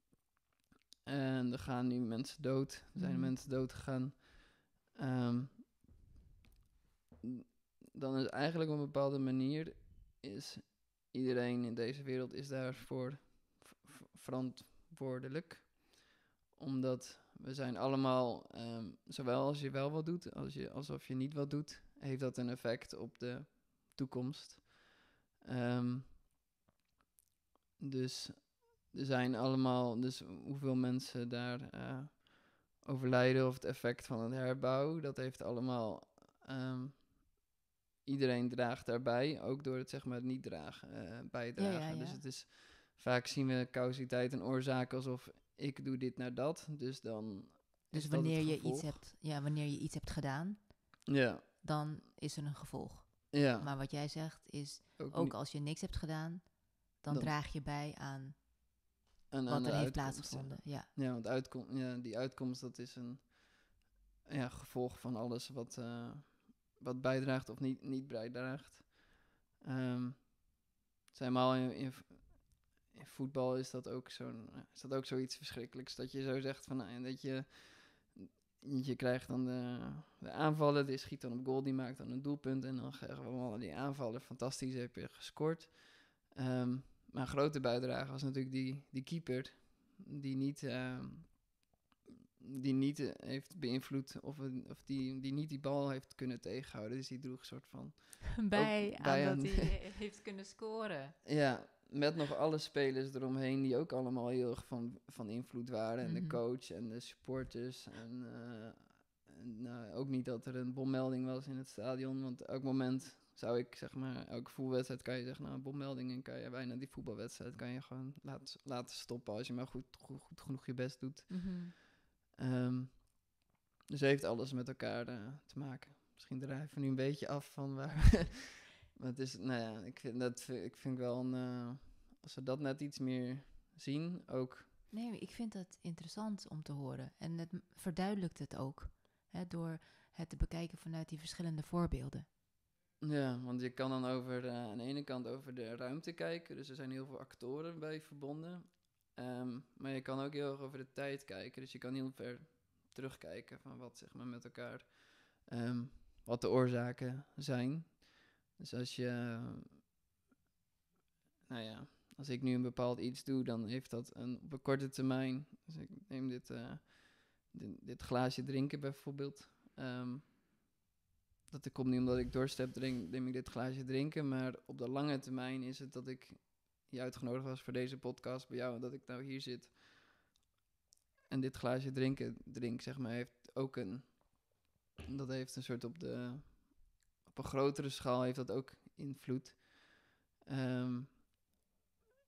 en er gaan nu mensen dood. Er zijn mm. mensen dood gegaan. Um, dan is eigenlijk op een bepaalde manier is iedereen in deze wereld is daarvoor v- verantwoordelijk. Omdat we zijn allemaal, um, zowel als je wel wat doet, als je, alsof je niet wat doet, heeft dat een effect op de toekomst. Um, dus er zijn allemaal, dus hoeveel mensen daar uh, overlijden of het effect van het herbouw, dat heeft allemaal... Um, Iedereen draagt daarbij, ook door het zeg maar niet dragen, uh, bijdragen. Ja, ja, ja. Dus het is, vaak zien we causaliteit en oorzaak alsof ik doe dit naar dat, dus dan Dus is wanneer dat het je gevolg. iets hebt, ja, wanneer je iets hebt gedaan, ja. dan is er een gevolg. Ja. Maar wat jij zegt is, ook, ook als je niks hebt gedaan, dan, dan draag je bij aan en wat aan er heeft uitkomst, plaatsgevonden. Ja, ja want uitkom, ja, die uitkomst, dat is een ja, gevolg van alles wat, uh, wat bijdraagt of niet, niet bijdraagt. Um, zijn maar al in, in, in voetbal is dat ook zo'n, is dat ook zoiets verschrikkelijks, dat je zo zegt van, nou, dat je je krijgt dan de, de aanvallen, die schiet dan op goal, die maakt dan een doelpunt en dan krijgen we allemaal die aanvallen, fantastisch, heb je gescoord. Um, maar een grote bijdrage was natuurlijk die, die keeper, die niet, uh, die niet uh, heeft beïnvloed of, of die, die niet die bal heeft kunnen tegenhouden. Dus die droeg een soort van... bij, aan bij dat hij heeft kunnen scoren. Ja, met nog alle spelers eromheen die ook allemaal heel erg van, van invloed waren. En mm-hmm. de coach en de supporters. En, uh, en uh, ook niet dat er een bommelding was in het stadion. Want elk moment zou ik, zeg maar, elke voetbalwedstrijd kan je zeggen, nou, een bommelding en kan je bijna die voetbalwedstrijd kan je gewoon laat, laten stoppen als je maar goed, goed, goed genoeg je best doet. Mm-hmm. Um, dus heeft alles met elkaar uh, te maken. Misschien drijven we nu een beetje af van waar... Maar het is, nou ja, ik vind dat, ik vind wel een, uh, als we dat net iets meer zien, ook... Nee, ik vind dat interessant om te horen. En het verduidelijkt het ook, hè, door het te bekijken vanuit die verschillende voorbeelden. Ja, want je kan dan over, uh, aan de ene kant over de ruimte kijken, dus er zijn heel veel actoren bij verbonden. Um, maar je kan ook heel erg over de tijd kijken, dus je kan heel ver terugkijken van wat, zeg maar, met elkaar, um, wat de oorzaken zijn. Dus als je, uh, nou ja, als ik nu een bepaald iets doe, dan heeft dat een, op een korte termijn. Dus ik neem dit, uh, dit, dit glaasje drinken bijvoorbeeld. Um, dat komt niet omdat ik dorst heb, drink, neem ik dit glaasje drinken. Maar op de lange termijn is het dat ik hier uitgenodigd was voor deze podcast bij jou. En dat ik nou hier zit en dit glaasje drinken drink, zeg maar, heeft ook een... Dat heeft een soort op de... Op een grotere schaal heeft dat ook invloed. Um,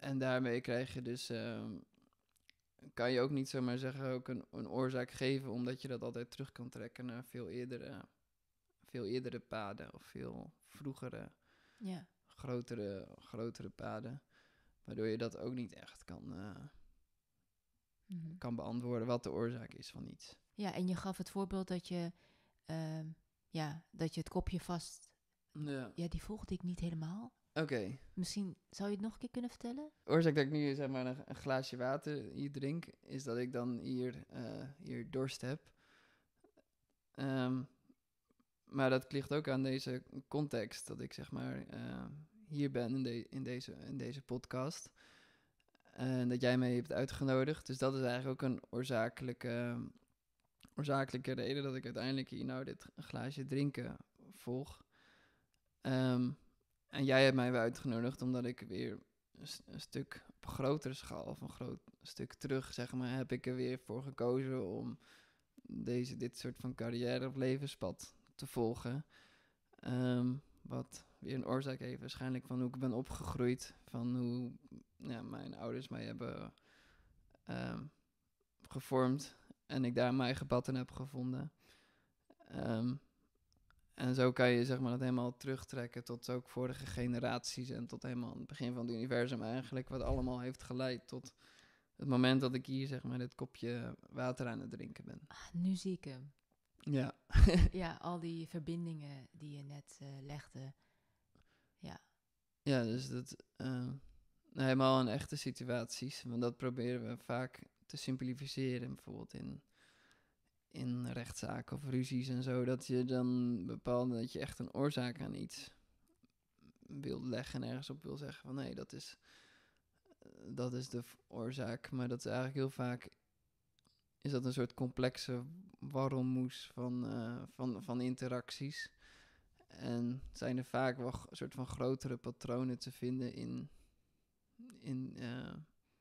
en daarmee krijg je dus, ehm, kan je ook niet zomaar zeggen, ook een, een oorzaak geven, omdat je dat altijd terug kan trekken naar veel eerdere, veel eerdere paden of veel vroegere, Ja. grotere, grotere paden. Waardoor je dat ook niet echt kan, eh, Mhm. kan beantwoorden wat de oorzaak is van iets. Ja, en je gaf het voorbeeld dat je, ehm, ja, dat je het kopje vast... Ja. Ja, die volgde ik niet helemaal. Oké. Misschien zou je het nog een keer kunnen vertellen? De oorzaak dat ik nu zeg maar een, een glaasje water hier drink, is dat ik dan hier, eh, hier dorst heb. Ehm, maar dat ligt ook aan deze context, dat ik zeg maar eh, hier ben in, de, in, deze, in deze podcast. En dat jij mij hebt uitgenodigd. Dus dat is eigenlijk ook een oorzakelijke, oorzakelijke reden dat ik uiteindelijk hier nou dit glaasje drinken volg. Ehm, en jij hebt mij weer uitgenodigd omdat ik weer een, st- een stuk op grotere schaal, of een groot stuk terug, zeg maar, heb ik er weer voor gekozen om deze, dit soort van carrière of levenspad te volgen. Ehm, wat weer een oorzaak heeft waarschijnlijk van hoe ik ben opgegroeid, van hoe ja, mijn ouders mij hebben ehm, gevormd en ik daar mijn eigen pad in heb gevonden. Ehm, en zo kan je zeg maar dat helemaal terugtrekken tot ook vorige generaties en tot helemaal het begin van het universum eigenlijk, wat allemaal heeft geleid tot het moment dat ik hier zeg maar dit kopje water aan het drinken ben. Ah, nu zie ik hem. Ja. Ja, al die verbindingen die je net eh, legde. Ja. Ja, dus dat uh, helemaal in echte situaties, want dat proberen we vaak te simplificeren, bijvoorbeeld in, in rechtszaken of ruzies en zo, dat je dan bepaalde dat je echt een oorzaak aan iets wil leggen en ergens op wil zeggen van nee, dat is, dat is de oorzaak, maar dat is eigenlijk heel vaak, is dat een soort complexe warrelmoes van, uh, van, van interacties. En zijn er vaak wel een soort van grotere patronen te vinden in, in, uh,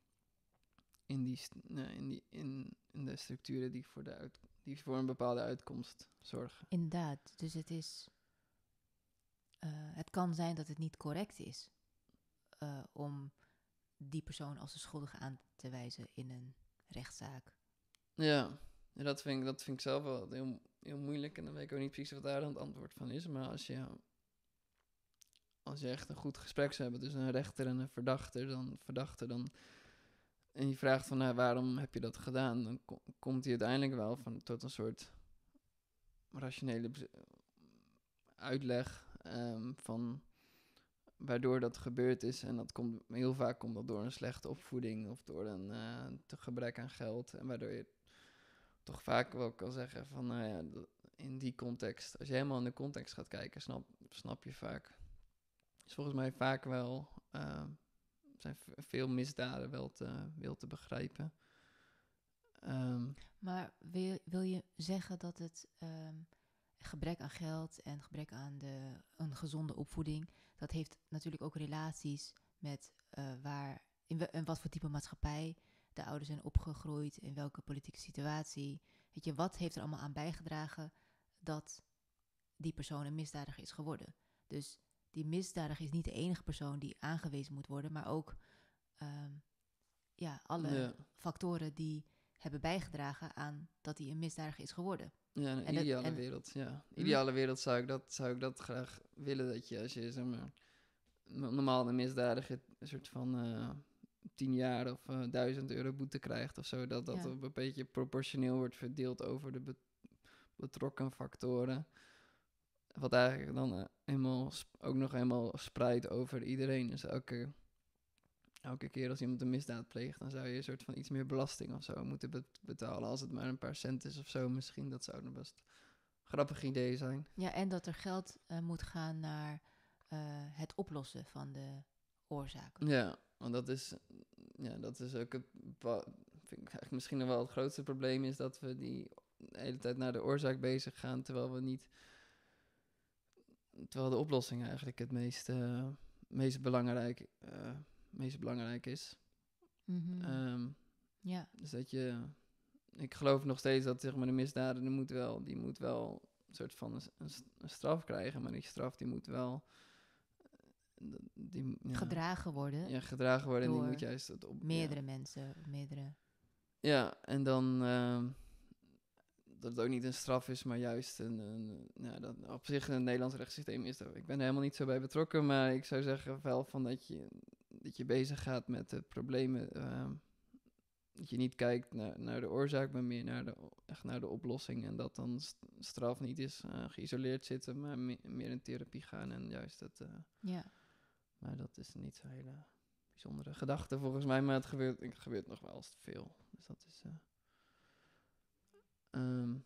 in, die, uh, in, die, in, in de structuren die voor, de uit, die voor een bepaalde uitkomst zorgen. Inderdaad, dus het is... Uh, het kan zijn dat het niet correct is uh, om die persoon als de schuldige aan te wijzen in een rechtszaak. Ja, en dat vind ik, dat vind ik zelf wel heel, heel moeilijk. En dan weet ik ook niet precies wat daar dan het antwoord van is. Maar als je, als je echt een goed gesprek zou hebben tussen een rechter en een verdachte, dan, verdachte, dan en je vraagt van nou, waarom heb je dat gedaan, dan ko- komt hij uiteindelijk wel van, tot een soort rationele uitleg um, van waardoor dat gebeurd is. En dat komt heel vaak komt dat door een slechte opvoeding of door een uh, te gebrek aan geld. En waardoor je toch vaak wel kan zeggen van, nou ja, in die context, als je helemaal in de context gaat kijken, snap, snap je vaak. Is volgens mij vaak wel, uh, zijn veel misdaden wel te, wel te begrijpen. Um, maar wil, wil je zeggen dat het um, gebrek aan geld en gebrek aan de, een gezonde opvoeding, dat heeft natuurlijk ook relaties met uh, waar, in, we, in wat voor type maatschappij de ouders zijn opgegroeid, in welke politieke situatie. Weet je, wat heeft er allemaal aan bijgedragen dat die persoon een misdadiger is geworden? Dus die misdadiger is niet de enige persoon die aangewezen moet worden, maar ook um, ja, alle ja. factoren die hebben bijgedragen aan dat hij een misdadiger is geworden. Ja, een en ideale het, en, wereld, ja. Ideale hm? wereld zou ik, dat, zou ik dat graag willen, dat je als je, zeg maar, normaal een misdadiger een soort van uh, tien jaar of uh, duizend euro boete krijgt of zo, dat dat ja. een beetje proportioneel wordt verdeeld over de be- betrokken factoren. Wat eigenlijk dan uh, helemaal sp- ook nog helemaal spreidt over iedereen. Dus elke, elke keer als iemand een misdaad pleegt, dan zou je een soort van iets meer belasting of zo moeten be- betalen. Als het maar een paar cent is of zo, misschien. Dat zou een best grappig idee zijn. Ja, en dat er geld uh, moet gaan naar uh, het oplossen van de oorzaken. Ja, want dat is, ja, dat is ook het, wat, vind ik eigenlijk misschien nog wel het grootste probleem, is dat we die de hele tijd naar de oorzaak bezig gaan, terwijl we niet, terwijl de oplossing eigenlijk het meest, uh, meest belangrijk, uh, meest belangrijk is. Mm-hmm. Um, ja. Dus dat je, ik geloof nog steeds dat, zeg maar, de misdader, die moet wel, die moet wel een soort van een, een straf krijgen, maar die straf die moet wel die, ja, gedragen worden ja, gedragen worden en die door moet juist het op... meerdere ja. mensen, meerdere... Ja, en dan uh, dat het ook niet een straf is, maar juist een... een nou, dat, op zich in het Nederlands rechtssysteem is dat... Ik ben er helemaal niet zo bij betrokken, maar ik zou zeggen wel van dat je, dat je bezig gaat met de problemen... Uh, dat je niet kijkt naar, naar de oorzaak, maar meer naar de, echt naar de oplossing. En dat dan st- straf niet is uh, geïsoleerd zitten, maar me- meer in therapie gaan en juist het... Uh, ja. Maar dat is niet zo'n hele bijzondere gedachte volgens mij, maar het gebeurt, het gebeurt nog wel eens veel. Dus dat is... Uh, um,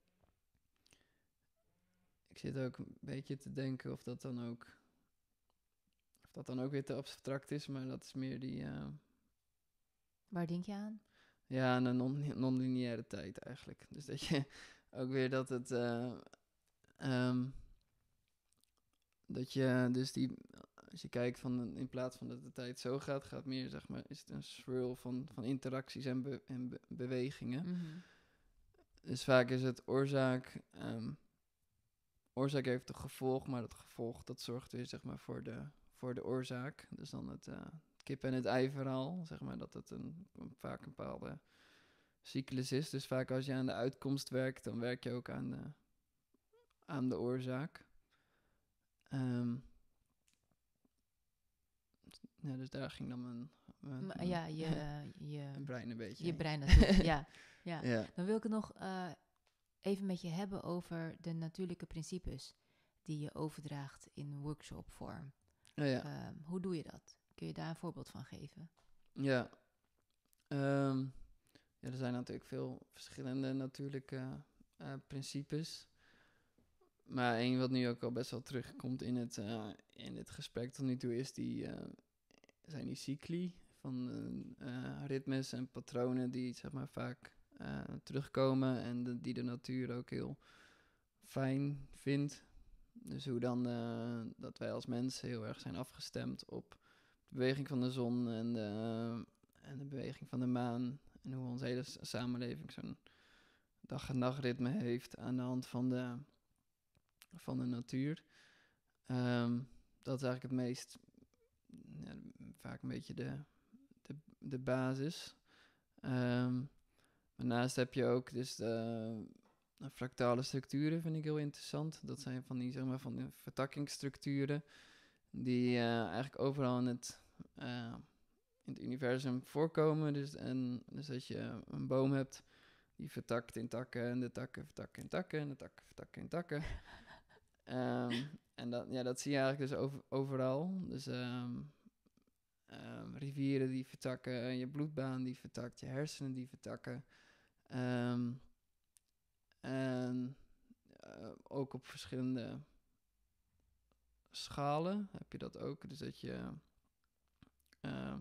ik zit ook een beetje te denken of dat dan ook... Of dat dan ook weer te abstract is, maar dat is meer die... Uh, Waar denk je aan? Ja, een non- non-lineaire tijd eigenlijk. Dus dat je ook weer dat het... Uh, um, dat je dus die... Als je kijkt van in plaats van dat de tijd zo gaat, gaat meer, zeg maar, is het een swirl van, van interacties en, be, en be, bewegingen. Mm-hmm. Dus vaak is het oorzaak... Um, oorzaak heeft een gevolg, maar dat gevolg dat zorgt weer, zeg maar, voor de, voor de oorzaak. Dus dan het uh, kip en het ei verhaal, zeg maar, dat het een, een, vaak een bepaalde cyclus is. Dus vaak als je aan de uitkomst werkt, dan werk je ook aan de, aan de oorzaak. Um, ja, dus daar ging dan mijn, mijn, mijn ja, je, je mijn brein een beetje. Je brein naartoe, ja, ja. ja. Dan wil ik het nog uh, even met je hebben over de natuurlijke principes die je overdraagt in workshopvorm. Oh, ja. Um, hoe doe je dat? Kun je daar een voorbeeld van geven? Ja. Um, ja, er zijn natuurlijk veel verschillende natuurlijke uh, principes. Maar één wat nu ook al best wel terugkomt in het, uh, in het gesprek tot nu toe is die, uh, zijn die cycli van uh, ritmes en patronen die, zeg maar, vaak uh, terugkomen en de, die de natuur ook heel fijn vindt. Dus hoe dan uh, dat wij als mensen heel erg zijn afgestemd op de beweging van de zon en de, uh, en de beweging van de maan. En hoe onze hele samenleving zo'n dag- en nachtritme heeft aan de hand van de, van de natuur. Um, dat is eigenlijk het meest, ja, vaak een beetje de, de, de basis. Um, daarnaast heb je ook dus de uh, fractale structuren, vind ik heel interessant. Dat zijn van die, zeg maar, van die vertakkingsstructuren die uh, eigenlijk overal in het, uh, in het universum voorkomen. Dus, en, dus dat je een boom hebt die vertakt in takken en de takken vertakken in takken en de takken vertakken in takken. um, en dat, ja, dat zie je eigenlijk dus over, overal. Dus um, um, rivieren die vertakken, je bloedbaan die vertakt, je hersenen die vertakken. Um, en uh, ook op verschillende schalen heb je dat ook. Dus dat je uh,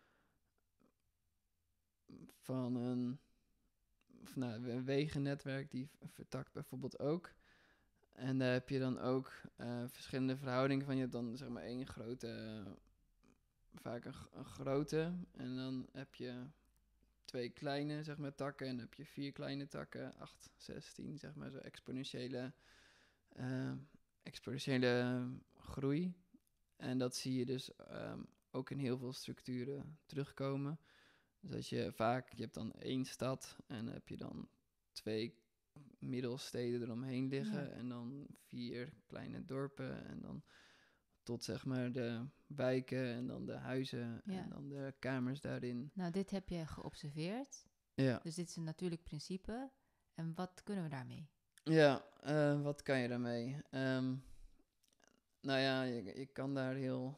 van een, of nou, een wegennetwerk die vertakt bijvoorbeeld ook. En daar heb je dan ook uh, verschillende verhoudingen van. Je hebt dan, zeg maar, één grote, uh, vaak een, een grote. En dan heb je twee kleine, zeg maar, takken. En dan heb je vier kleine takken, acht, zestien, zeg maar, zo exponentiële, uh, exponentiële groei. En dat zie je dus um, ook in heel veel structuren terugkomen. Dus als je vaak, je hebt dan één stad en dan heb je dan twee middelsteden eromheen liggen. Ja. En dan vier kleine dorpen en dan tot, zeg maar, de wijken en dan de huizen, ja, en dan de kamers daarin. Nou, dit heb je geobserveerd. Ja. Dus dit is een natuurlijk principe. En wat kunnen we daarmee? Ja, uh, wat kan je daarmee? Um, nou ja, je, je kan daar heel,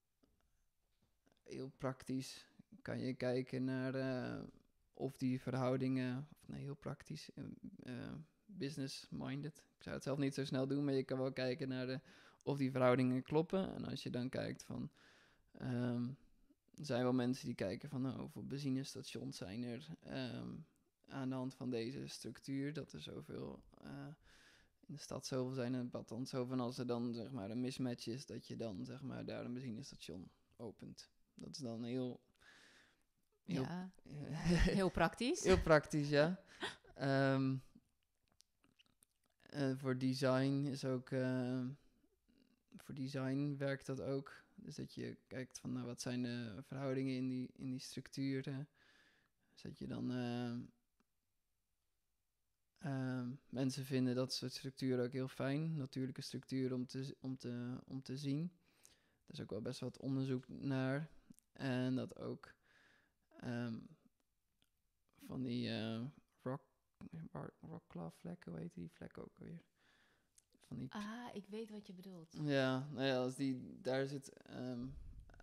heel praktisch, kan je kijken naar uh, of die verhoudingen, of nee, heel praktisch, uh, uh, business-minded. Ik zou het zelf niet zo snel doen, maar je kan wel kijken naar de, of die verhoudingen kloppen. En als je dan kijkt van, um, er zijn wel mensen die kijken van, nou, hoeveel benzinestations zijn er um, aan de hand van deze structuur, dat er zoveel uh, in de stad zoveel zijn en het bad dan zoveel. En als er dan, zeg maar, een mismatch is, dat je dan, zeg maar, daar een benzinestation opent. Dat is dan heel... heel ja, heel praktisch. Heel praktisch, ja. um, uh, voor design is ook... Uh, voor design werkt dat ook. dus dat je kijkt van nou, wat zijn de verhoudingen in die, in die structuren. Dus dat je dan... Uh, uh, mensen vinden dat soort structuren ook heel fijn. Natuurlijke structuren om te, om te, om te zien. Er is ook wel best wat onderzoek naar. En dat ook um, van die uh, rock, rockclaw vlekken, hoe heet die vlek ook alweer? Van die ah, ik weet wat je bedoelt. Ja, nou ja, als die, daar zit... Um,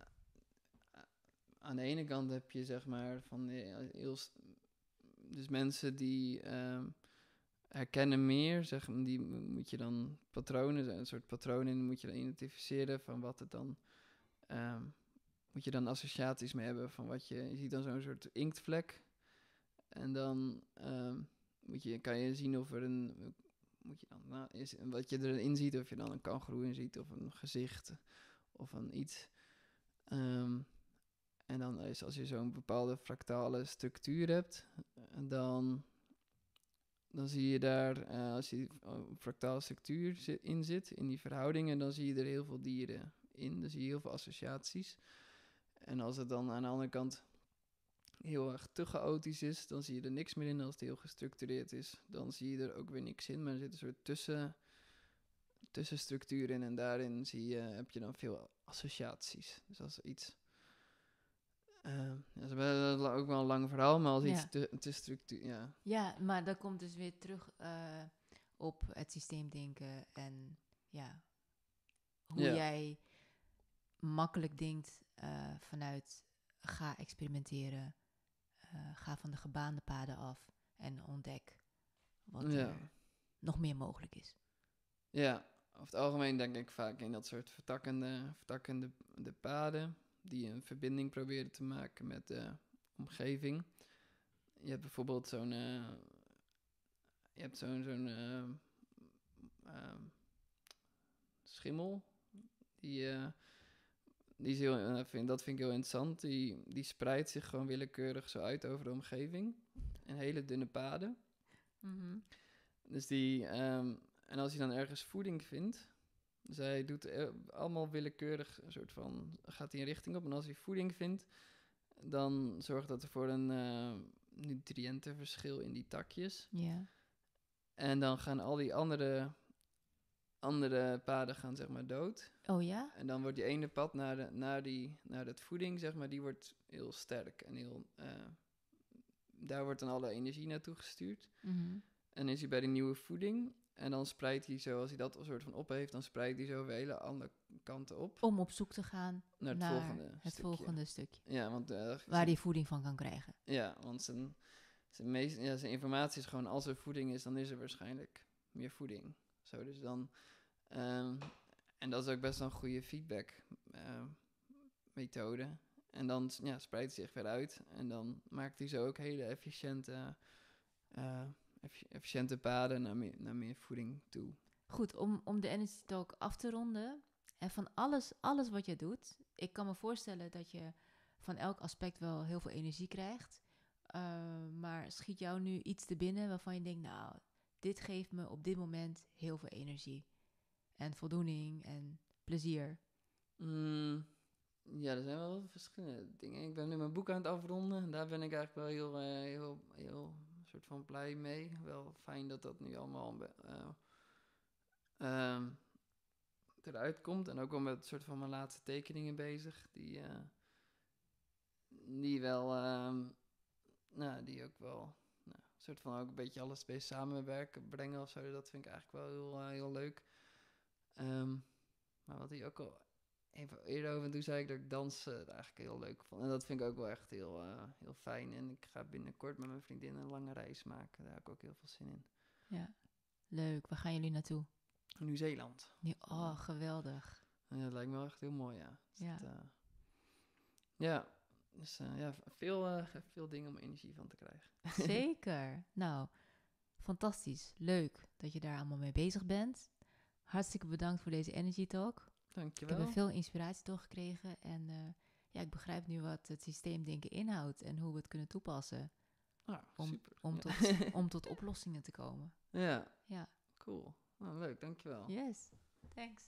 aan de ene kant heb je zeg maar van heel... Dus mensen die um, herkennen meer, zeg, die moet je dan patronen, een soort patronen moet je dan identificeren van wat het dan... Um, moet je dan associaties mee hebben van wat je... Je ziet dan zo'n soort inktvlek. En dan um, moet je, kan je zien of er een... Moet je dan, nou, is, wat je erin ziet, of je dan een kangoeroe in ziet, of een gezicht, of een iets. Um, en dan is als je zo'n bepaalde fractale structuur hebt, dan, dan zie je daar, uh, als je een fractale structuur zit, in zit, in die verhoudingen, dan zie je er heel veel dieren in. Dan zie je heel veel associaties. En als het dan aan de andere kant heel erg te chaotisch is, dan zie je er niks meer in. Als het heel gestructureerd is, dan zie je er ook weer niks in. Maar er zit een soort tussen, tussenstructuur in en daarin zie je, heb je dan veel associaties. Dus als iets... Uh, ja, dat is ook wel een lang verhaal, maar als iets ja. te, te structuur... Ja. ja, maar dat komt dus weer terug uh, op het systeemdenken en ja, hoe ja. jij makkelijk denkt uh, vanuit ga experimenteren, uh, ga van de gebaande paden af en ontdek wat ja. er nog meer mogelijk is. Ja, over het algemeen denk ik vaak in dat soort vertakkende, vertakkende de paden die een verbinding proberen te maken met de omgeving. Je hebt bijvoorbeeld zo'n... Uh, je hebt zo'n... zo'n uh, uh, schimmel. Die... Uh, die is heel, uh, vind, dat vind ik heel interessant. Die, die spreidt zich gewoon willekeurig zo uit over de omgeving. In hele dunne paden. Mm-hmm. Dus die... Um, en als je dan ergens voeding vindt... Dus hij doet uh, allemaal willekeurig een soort van... Gaat hij een richting op. En als hij voeding vindt... Dan zorgt dat er voor een uh, nutriëntenverschil in die takjes. Ja. Yeah. En dan gaan al die andere... Andere paden gaan zeg maar dood. Oh ja? En dan wordt die ene pad naar, de, naar, die, naar dat voeding, zeg maar... Die wordt heel sterk en heel... Uh, daar wordt dan alle energie naartoe gestuurd. Mm-hmm. En is hij bij de nieuwe voeding... En dan spreidt hij zo, als hij dat een soort van op heeft... dan spreidt hij zo weer hele andere kanten op. Om op zoek te gaan naar het, naar volgende, het stukje. volgende stukje. Ja, want... Uh, waar hij voeding van kan krijgen. Ja, want zijn, zijn, meest, ja, zijn informatie is gewoon... als er voeding is, dan is er waarschijnlijk meer voeding. Zo, dus dan... Um, en dat is ook best wel een goede feedback uh, methode. En dan ja, spreidt hij zich weer uit. En dan maakt hij zo ook hele efficiënte... Uh, efficiënte paden naar meer, naar meer voeding toe. Goed, om, om de Energy Talk af te ronden. En van alles, alles wat je doet. Ik kan me voorstellen dat je van elk aspect wel heel veel energie krijgt. Uh, maar schiet jou nu iets te binnen waarvan je denkt... nou, dit geeft me op dit moment heel veel energie. En voldoening en plezier. Mm, ja, er zijn wel verschillende dingen. Ik ben nu mijn boek aan het afronden. En daar ben ik eigenlijk wel heel... Uh, heel, heel soort van blij mee. Wel fijn dat dat nu allemaal uh, uh, eruit komt. En ook wel met een soort van mijn laatste tekeningen bezig. Die, uh, die wel, uh, nou, die ook wel, nou, een soort van ook een beetje alles bij samenwerken, brengen of zo. Dat vind ik eigenlijk wel heel, uh, heel leuk. Um, maar wat hij ook al even eerder over toen zei ik dat ik dansen eigenlijk heel leuk vond. En dat vind ik ook wel echt heel, uh, heel fijn. En ik ga binnenkort met mijn vriendin een lange reis maken. Daar heb ik ook heel veel zin in. Ja, leuk. Waar gaan jullie naartoe? Nieuw-Zeeland. Ja, oh, geweldig. Ja, dat lijkt me wel echt heel mooi, ja. Dus ja. Het, uh, ja, dus uh, ja, veel, uh, veel dingen om energie van te krijgen. Zeker. Nou, fantastisch. Leuk dat je daar allemaal mee bezig bent. Hartstikke bedankt voor deze Energy Talk. Dankjewel. Ik heb er veel inspiratie door gekregen. En uh, ja, ik begrijp nu wat het systeemdenken inhoudt en hoe we het kunnen toepassen. Ah, om, super. Om, ja. tot, om tot oplossingen te komen. Ja, ja. Cool. Nou, leuk, dankjewel. Yes, thanks.